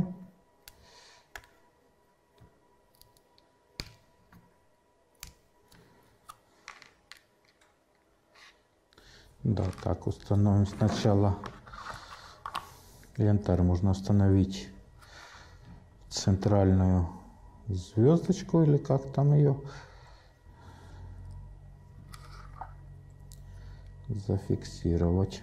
Да, так, установим сначала янтарь. Можно установить центральную звездочку или как там ее. Зафиксировать.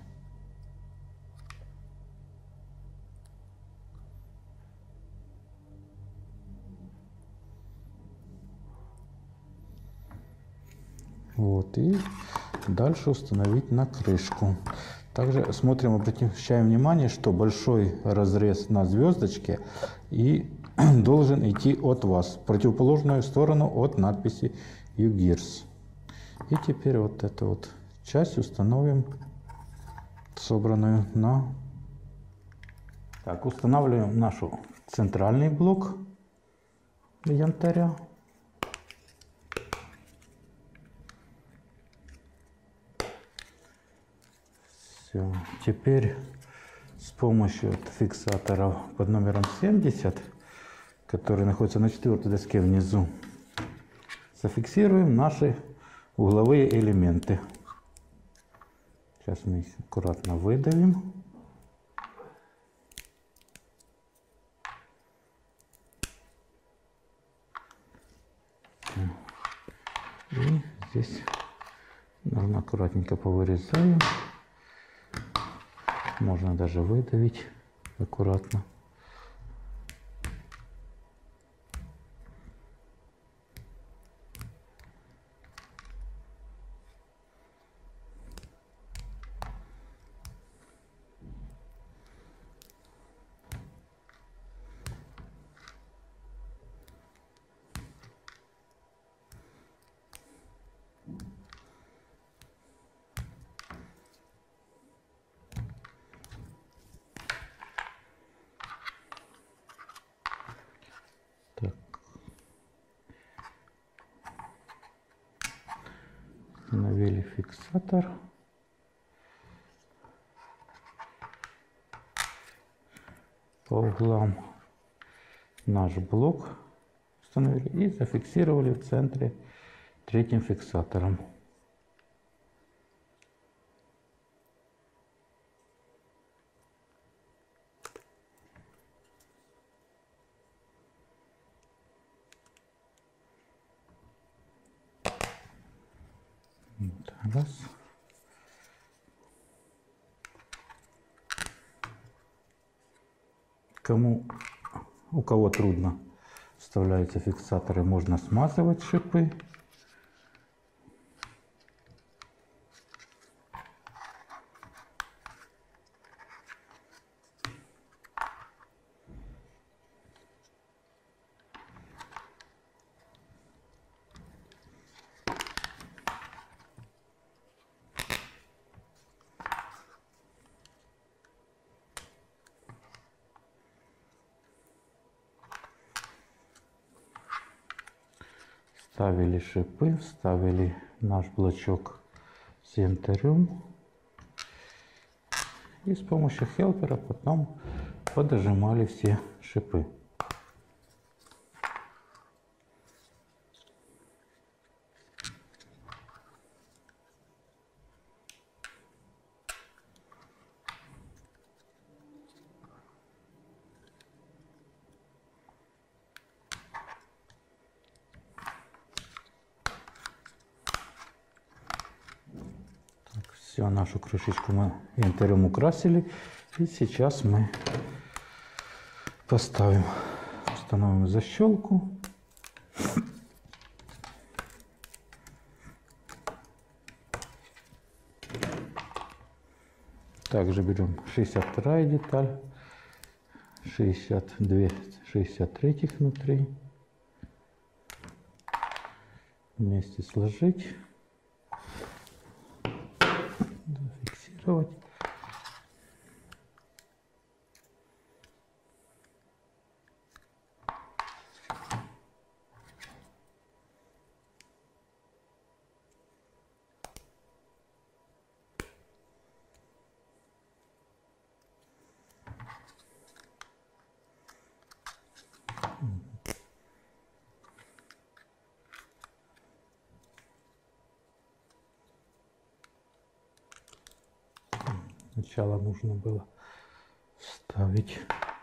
Вот, и дальше установить на крышку. Также смотрим, обращаем внимание, что большой разрез на звездочке и должен идти от вас, в противоположную сторону от надписи югирс. И теперь вот эту вот часть установим, собранную на... Так, устанавливаем наш центральный блок янтаря. Все. Теперь с помощью фиксаторов под номером семьдесят, который находится на четвертой доске внизу, зафиксируем наши угловые элементы. Сейчас мы их аккуратно выдавим. И здесь нужно аккуратненько повырезаем. Можно даже выдавить аккуратно. Установили фиксатор. по углам наш блок установили и зафиксировали в центре третьим фиксатором. Раз. Кому, у кого трудно вставляются фиксаторы, можно смазывать шипы. Вставили шипы, вставили наш блочок с янтарем и с помощью хелпера потом подожимали все шипы. Все, нашу крышечку мы янтарем украсили. И сейчас мы поставим, установим защелку. Также берем шестьдесят вторая деталь, шестьдесят две, шестьдесят три внутри. Вместе сложить. Зафиксировать. Сначала нужно было вставить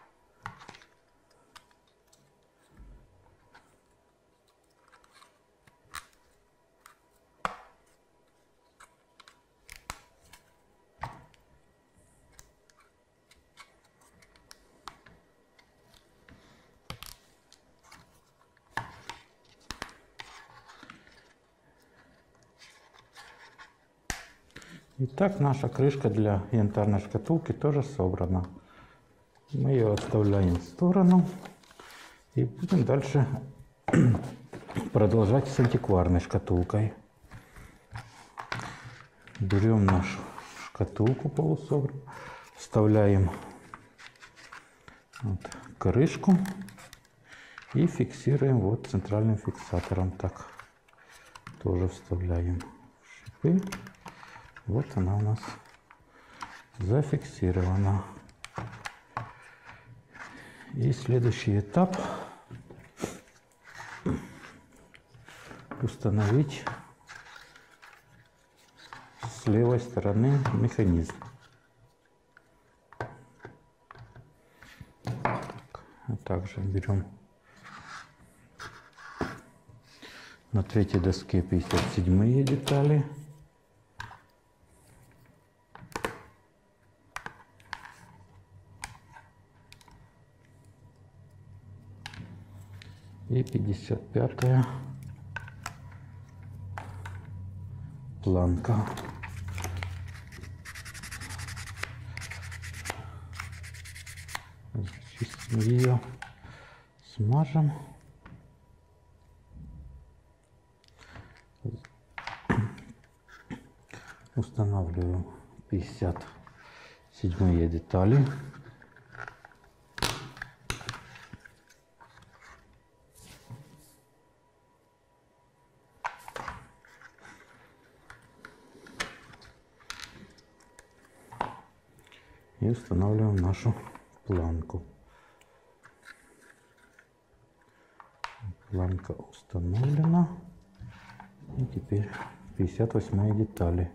Итак, наша крышка для янтарной шкатулки тоже собрана. Мы ее отставляем в сторону и будем дальше продолжать с антикварной шкатулкой. Берем нашу шкатулку полусобранную, вставляем вот крышку и фиксируем вот центральным фиксатором. Так, тоже вставляем шипы. Вот она у нас зафиксирована. И следующий этап — установить с левой стороны механизм. А также берем на третьей доске пятьдесят седьмые детали. И пятьдесят пятая планка. Чистим ее, смажем. Устанавливаем пятьдесят седьмые детали. И устанавливаем нашу планку. Планка установлена. И теперь пятьдесят восьмая детали.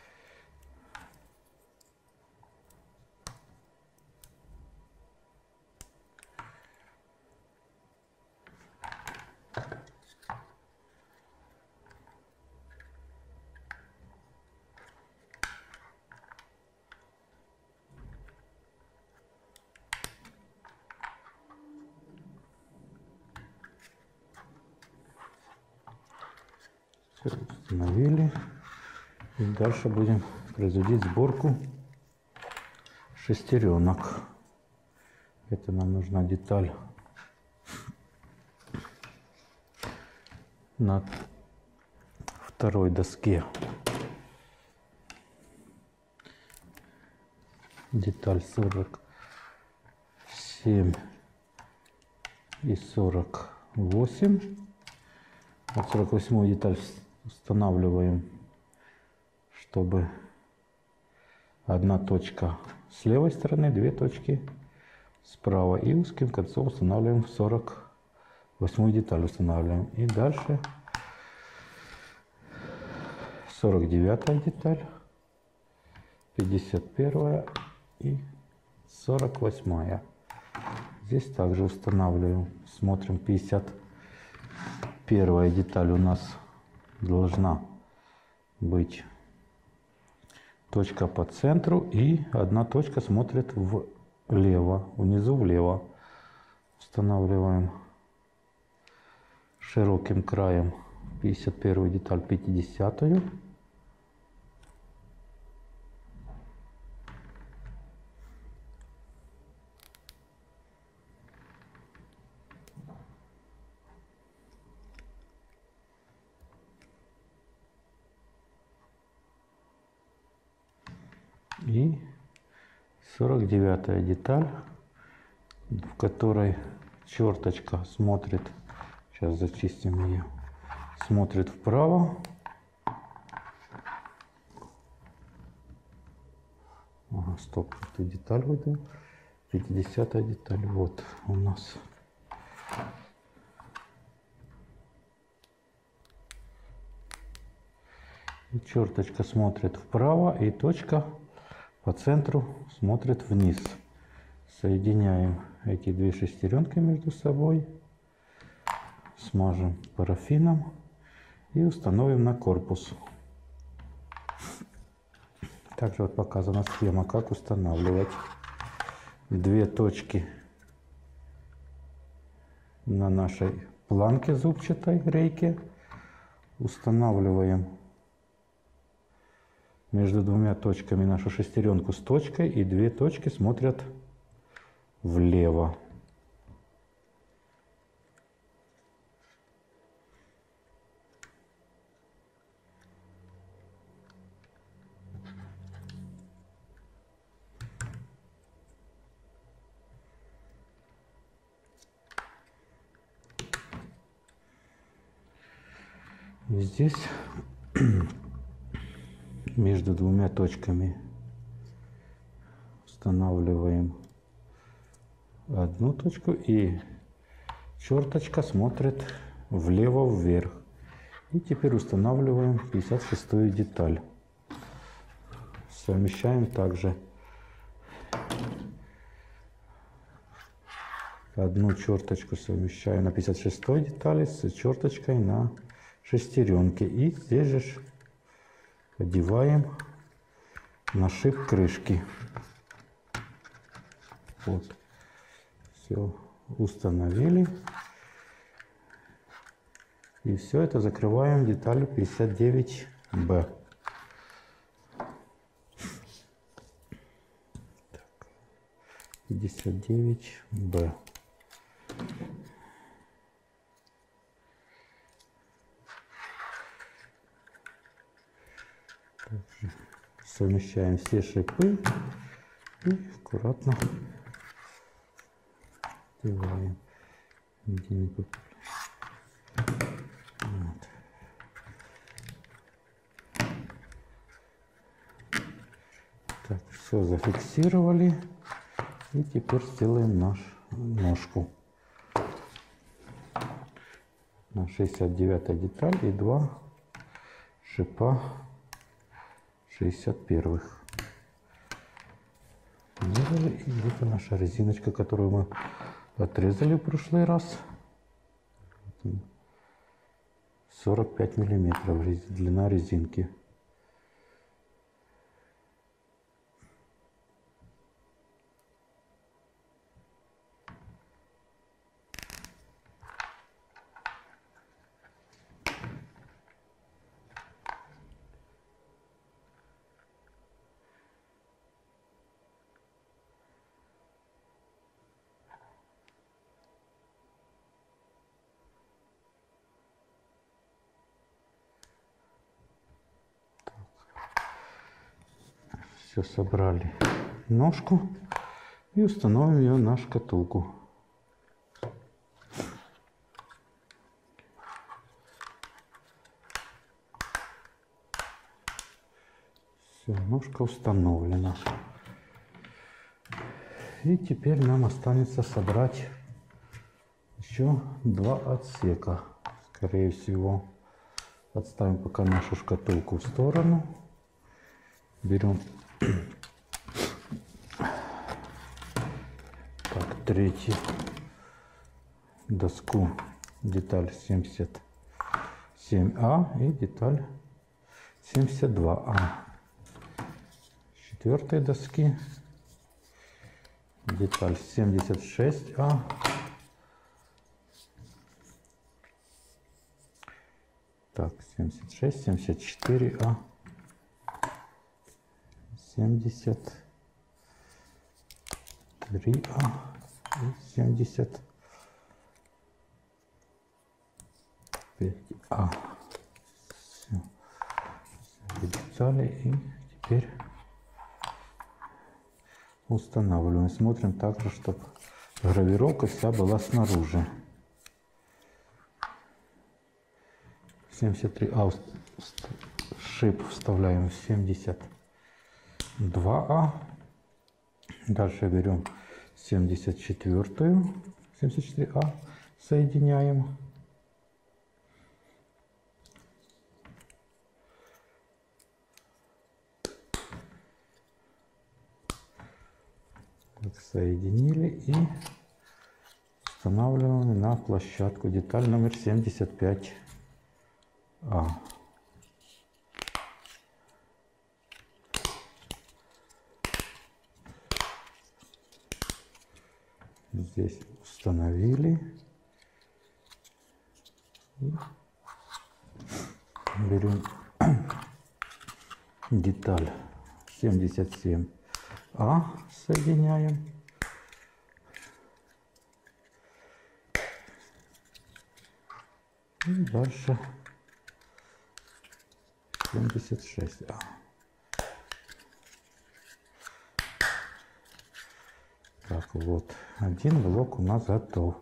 Все установили. И дальше будем производить сборку шестеренок. Это нам нужна деталь на второй доске. Деталь сорок семь и сорок восемь. Вот сорок восьмую деталь устанавливаем, чтобы одна точка с левой стороны, две точки справа. И узким концом устанавливаем сорок восьмую деталь. Устанавливаем. И дальше сорок девятая деталь, пятьдесят первая и сорок восьмая. Здесь также устанавливаем. Смотрим, пятьдесят первая деталь у нас должна быть точка по центру, и одна точка смотрит влево, внизу влево. Устанавливаем широким краем пятьдесят первую деталь, пятидесятую. И сорок девятая деталь, в которой черточка смотрит, сейчас зачистим ее, смотрит вправо. Ага, стоп, эту деталь выдал. пятидесятая деталь, вот у нас. И черточка смотрит вправо, и точка по центру смотрит вниз. Соединяем эти две шестеренки между собой, смажем парафином и установим на корпус. Также вот показана схема, как устанавливать две точки на нашей планке зубчатой рейке. Устанавливаем между двумя точками нашу шестеренку с точкой, и две точки смотрят влево. И здесь между двумя точками устанавливаем одну точку, и черточка смотрит влево вверх. И теперь устанавливаем пятьдесят шестую деталь. Совмещаем также одну черточку, совмещаю на пятьдесят шестой детали с черточкой на шестеренке. И здесь же одеваем нашип крышки. Вот. Все установили. И все это закрываем деталью пятьдесят девять бэ. пятьдесят девять бэ. Совмещаем все шипы и аккуратно одеваем. Вот. Так, все зафиксировали. И теперь сделаем нашу ножку. на шестьдесят девятая деталь и два шипа шестьдесят первых. И где-то наша резиночка, которую мы отрезали в прошлый раз. сорок пять миллиметров длина резинки. Все, собрали ножку и установим ее на шкатулку. Все, ножка установлена. И теперь нам останется собрать еще два отсека. Скорее всего, отставим пока нашу шкатулку в сторону. Берем так, третью доску, деталь семьдесят семь А и деталь семьдесят два А. С четвертой доски деталь семьдесят шесть А. Так, семьдесят шесть, семьдесят четыре А. семьдесят три А и семьдесят пять А. Все. Детали, и теперь устанавливаем. Смотрим также, чтобы гравировка вся была снаружи. семьдесят три А шип вставляем в семьдесят два А. Дальше берем семьдесят четвёртую, семьдесят четыре А, соединяем. Так, соединили и устанавливаем на площадку деталь номер семьдесят пять А. Здесь установили. И берем деталь семьдесят семь А, соединяем. И дальше семьдесят шесть А. Так, вот, один блок у нас готов.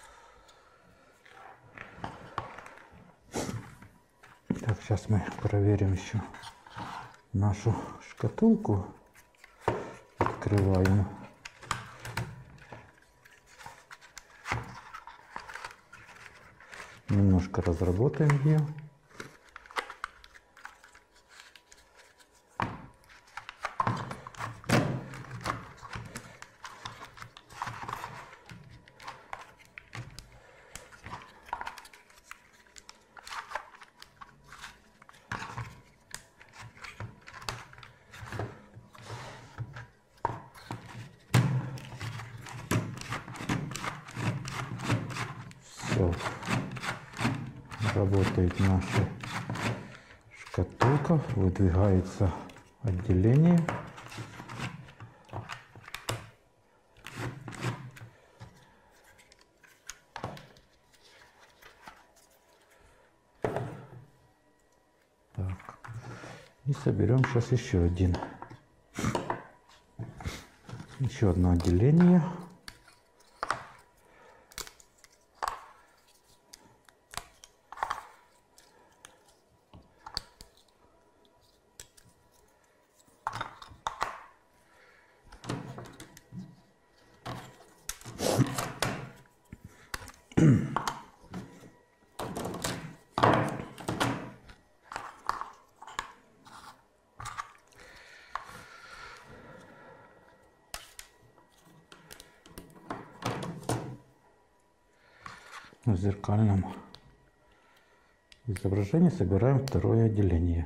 Так, сейчас мы проверим еще нашу шкатулку. Открываем. Немножко разработаем ее. Все, работает наша шкатулка, выдвигается отделение. Так, и соберем сейчас еще один, еще одно отделение. в зеркальном изображении собираем второе отделение.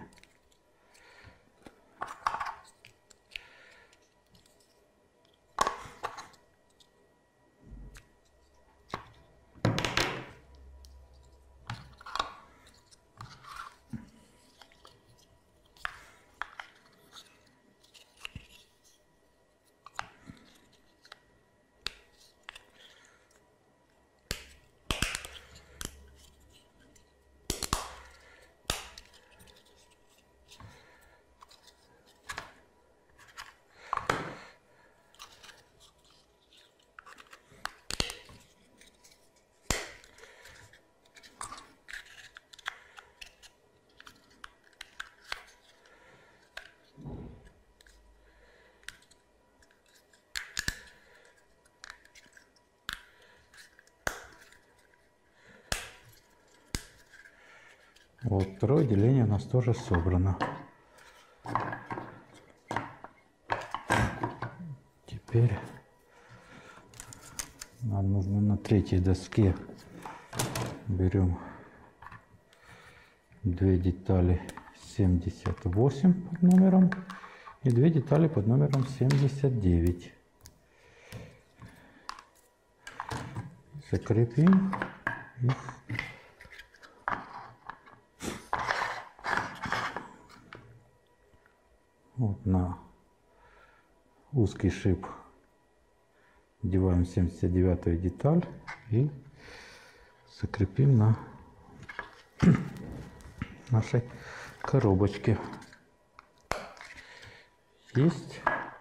Вот второе отделение у нас тоже собрано. Теперь нам нужно на третьей доске берем две детали семьдесят восемь под номером и две детали под номером семьдесят девять. Закрепим их. Вот на узкий шип одеваем семьдесят девятую деталь и закрепим на нашей коробочке. Есть.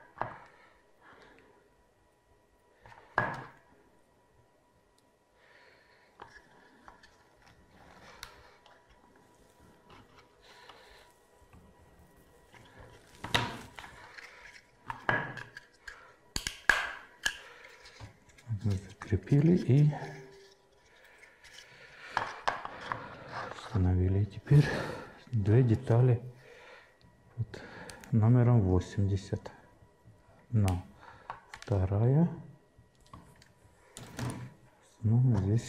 Закрепили и установили. И теперь две детали под номером восемьдесят. Но вторая. Ну, здесь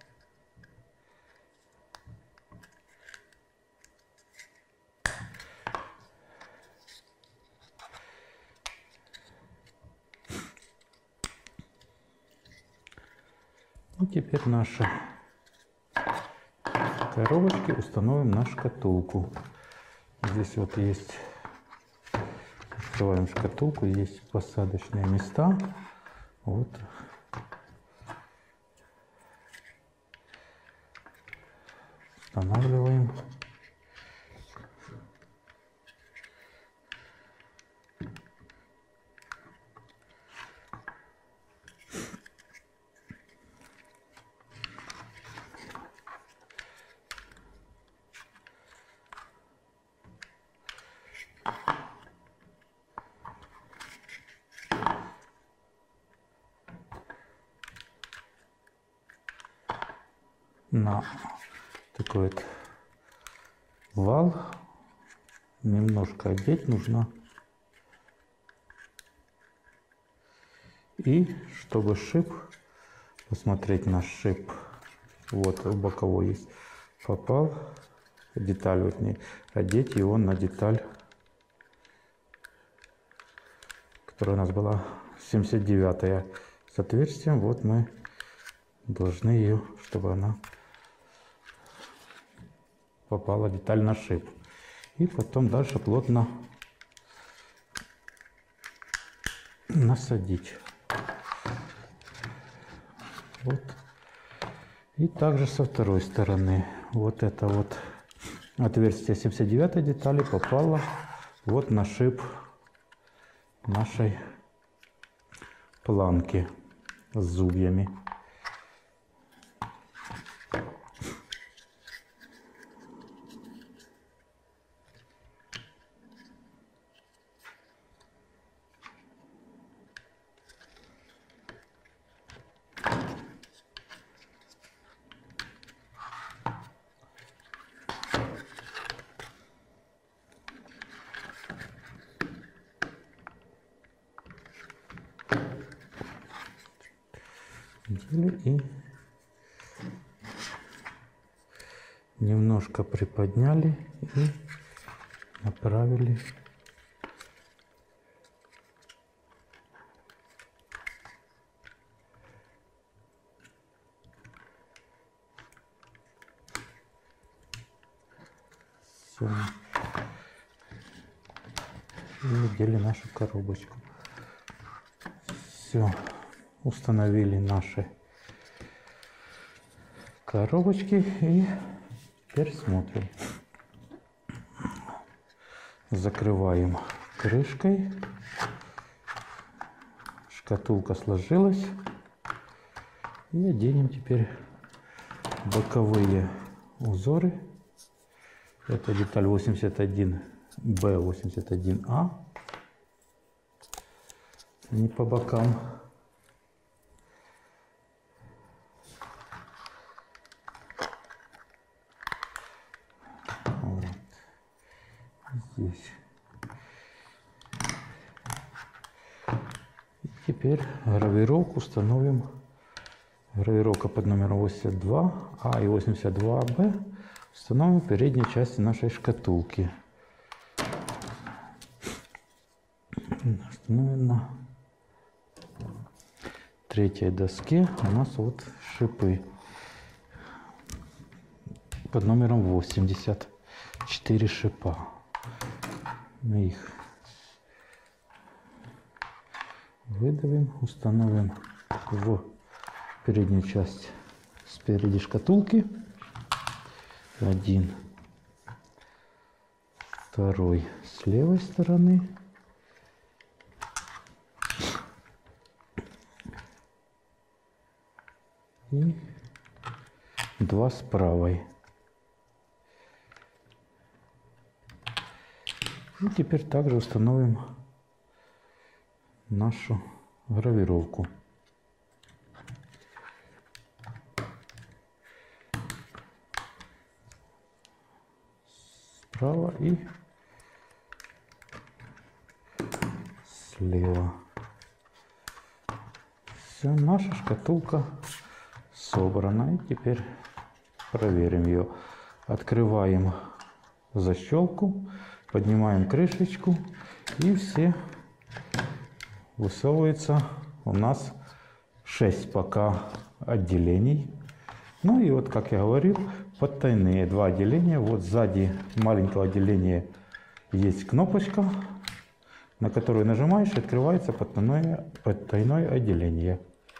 и теперь наши коробочки установим на шкатулку. Здесь вот есть, открываем шкатулку, есть посадочные места. Вот. Устанавливаем. На такой вот вал немножко одеть нужно, и чтобы шип, посмотреть на шип, вот у боковой есть, попал деталь, вот не одеть его на деталь, которая у нас была семьдесят девятая с отверстием. Вот мы должны ее, чтобы она попала деталь на шип. И потом дальше плотно насадить. Вот. И также со второй стороны. Вот это вот отверстие семьдесят девятой детали попало вот на шип нашей планки с зубьями. И немножко приподняли и направили. Все. И надели нашу коробочку. Все. Установили наши коробочки и теперь смотрим. Закрываем крышкой. Шкатулка сложилась. И оденем теперь боковые узоры. Это деталь восемьдесят один бэ, восемьдесят один а. Не по бокам. Вот. Здесь. И теперь гравировку установим. Гравировка под номером восемьдесят два а и восемьдесят два бэ установим в передней части нашей шкатулки. Установим на третьей доске. У нас вот шипы под номером восемьдесят. четыре шипа. Мы их выдавим, установим в переднюю часть спереди шкатулки. Один, второй с левой стороны. И два с правой. И теперь также установим нашу гравировку. Справа и слева. Все, наша шкатулка собрана. И теперь проверим ее. Открываем защелку, поднимаем крышечку, и все высовывается у нас шесть пока отделений. Ну и вот, как я говорил, подтайные два отделения. Вот сзади маленького отделения есть кнопочка, на которую нажимаешь, и открывается подтайное, подтайное отделение.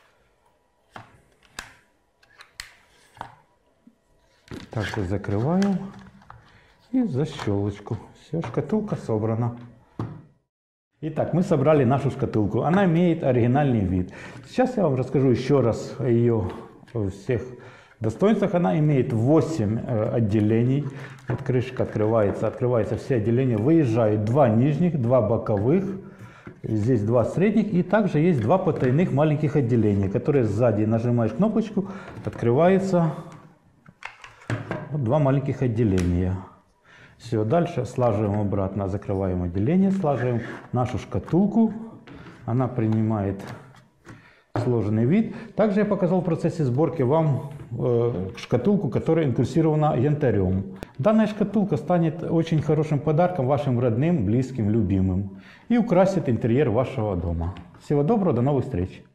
Также закрываем и защелочку. Все, шкатулка собрана. Итак, мы собрали нашу шкатулку. Она имеет оригинальный вид. Сейчас я вам расскажу еще раз о ее всех достоинствах. Она имеет восемь отделений. Вот крышка открывается, открываются все отделения. Выезжают два нижних, два боковых. Здесь два средних. И также есть два потайных маленьких отделения, которые сзади нажимаешь кнопочку, открывается вот два маленьких отделения. Все, дальше слаживаем обратно, закрываем отделение, слаживаем нашу шкатулку. Она принимает сложенный вид. Также я показал в процессе сборки вам э, шкатулку, которая инкрустирована янтарем. Данная шкатулка станет очень хорошим подарком вашим родным, близким, любимым и украсит интерьер вашего дома. Всего доброго, до новых встреч!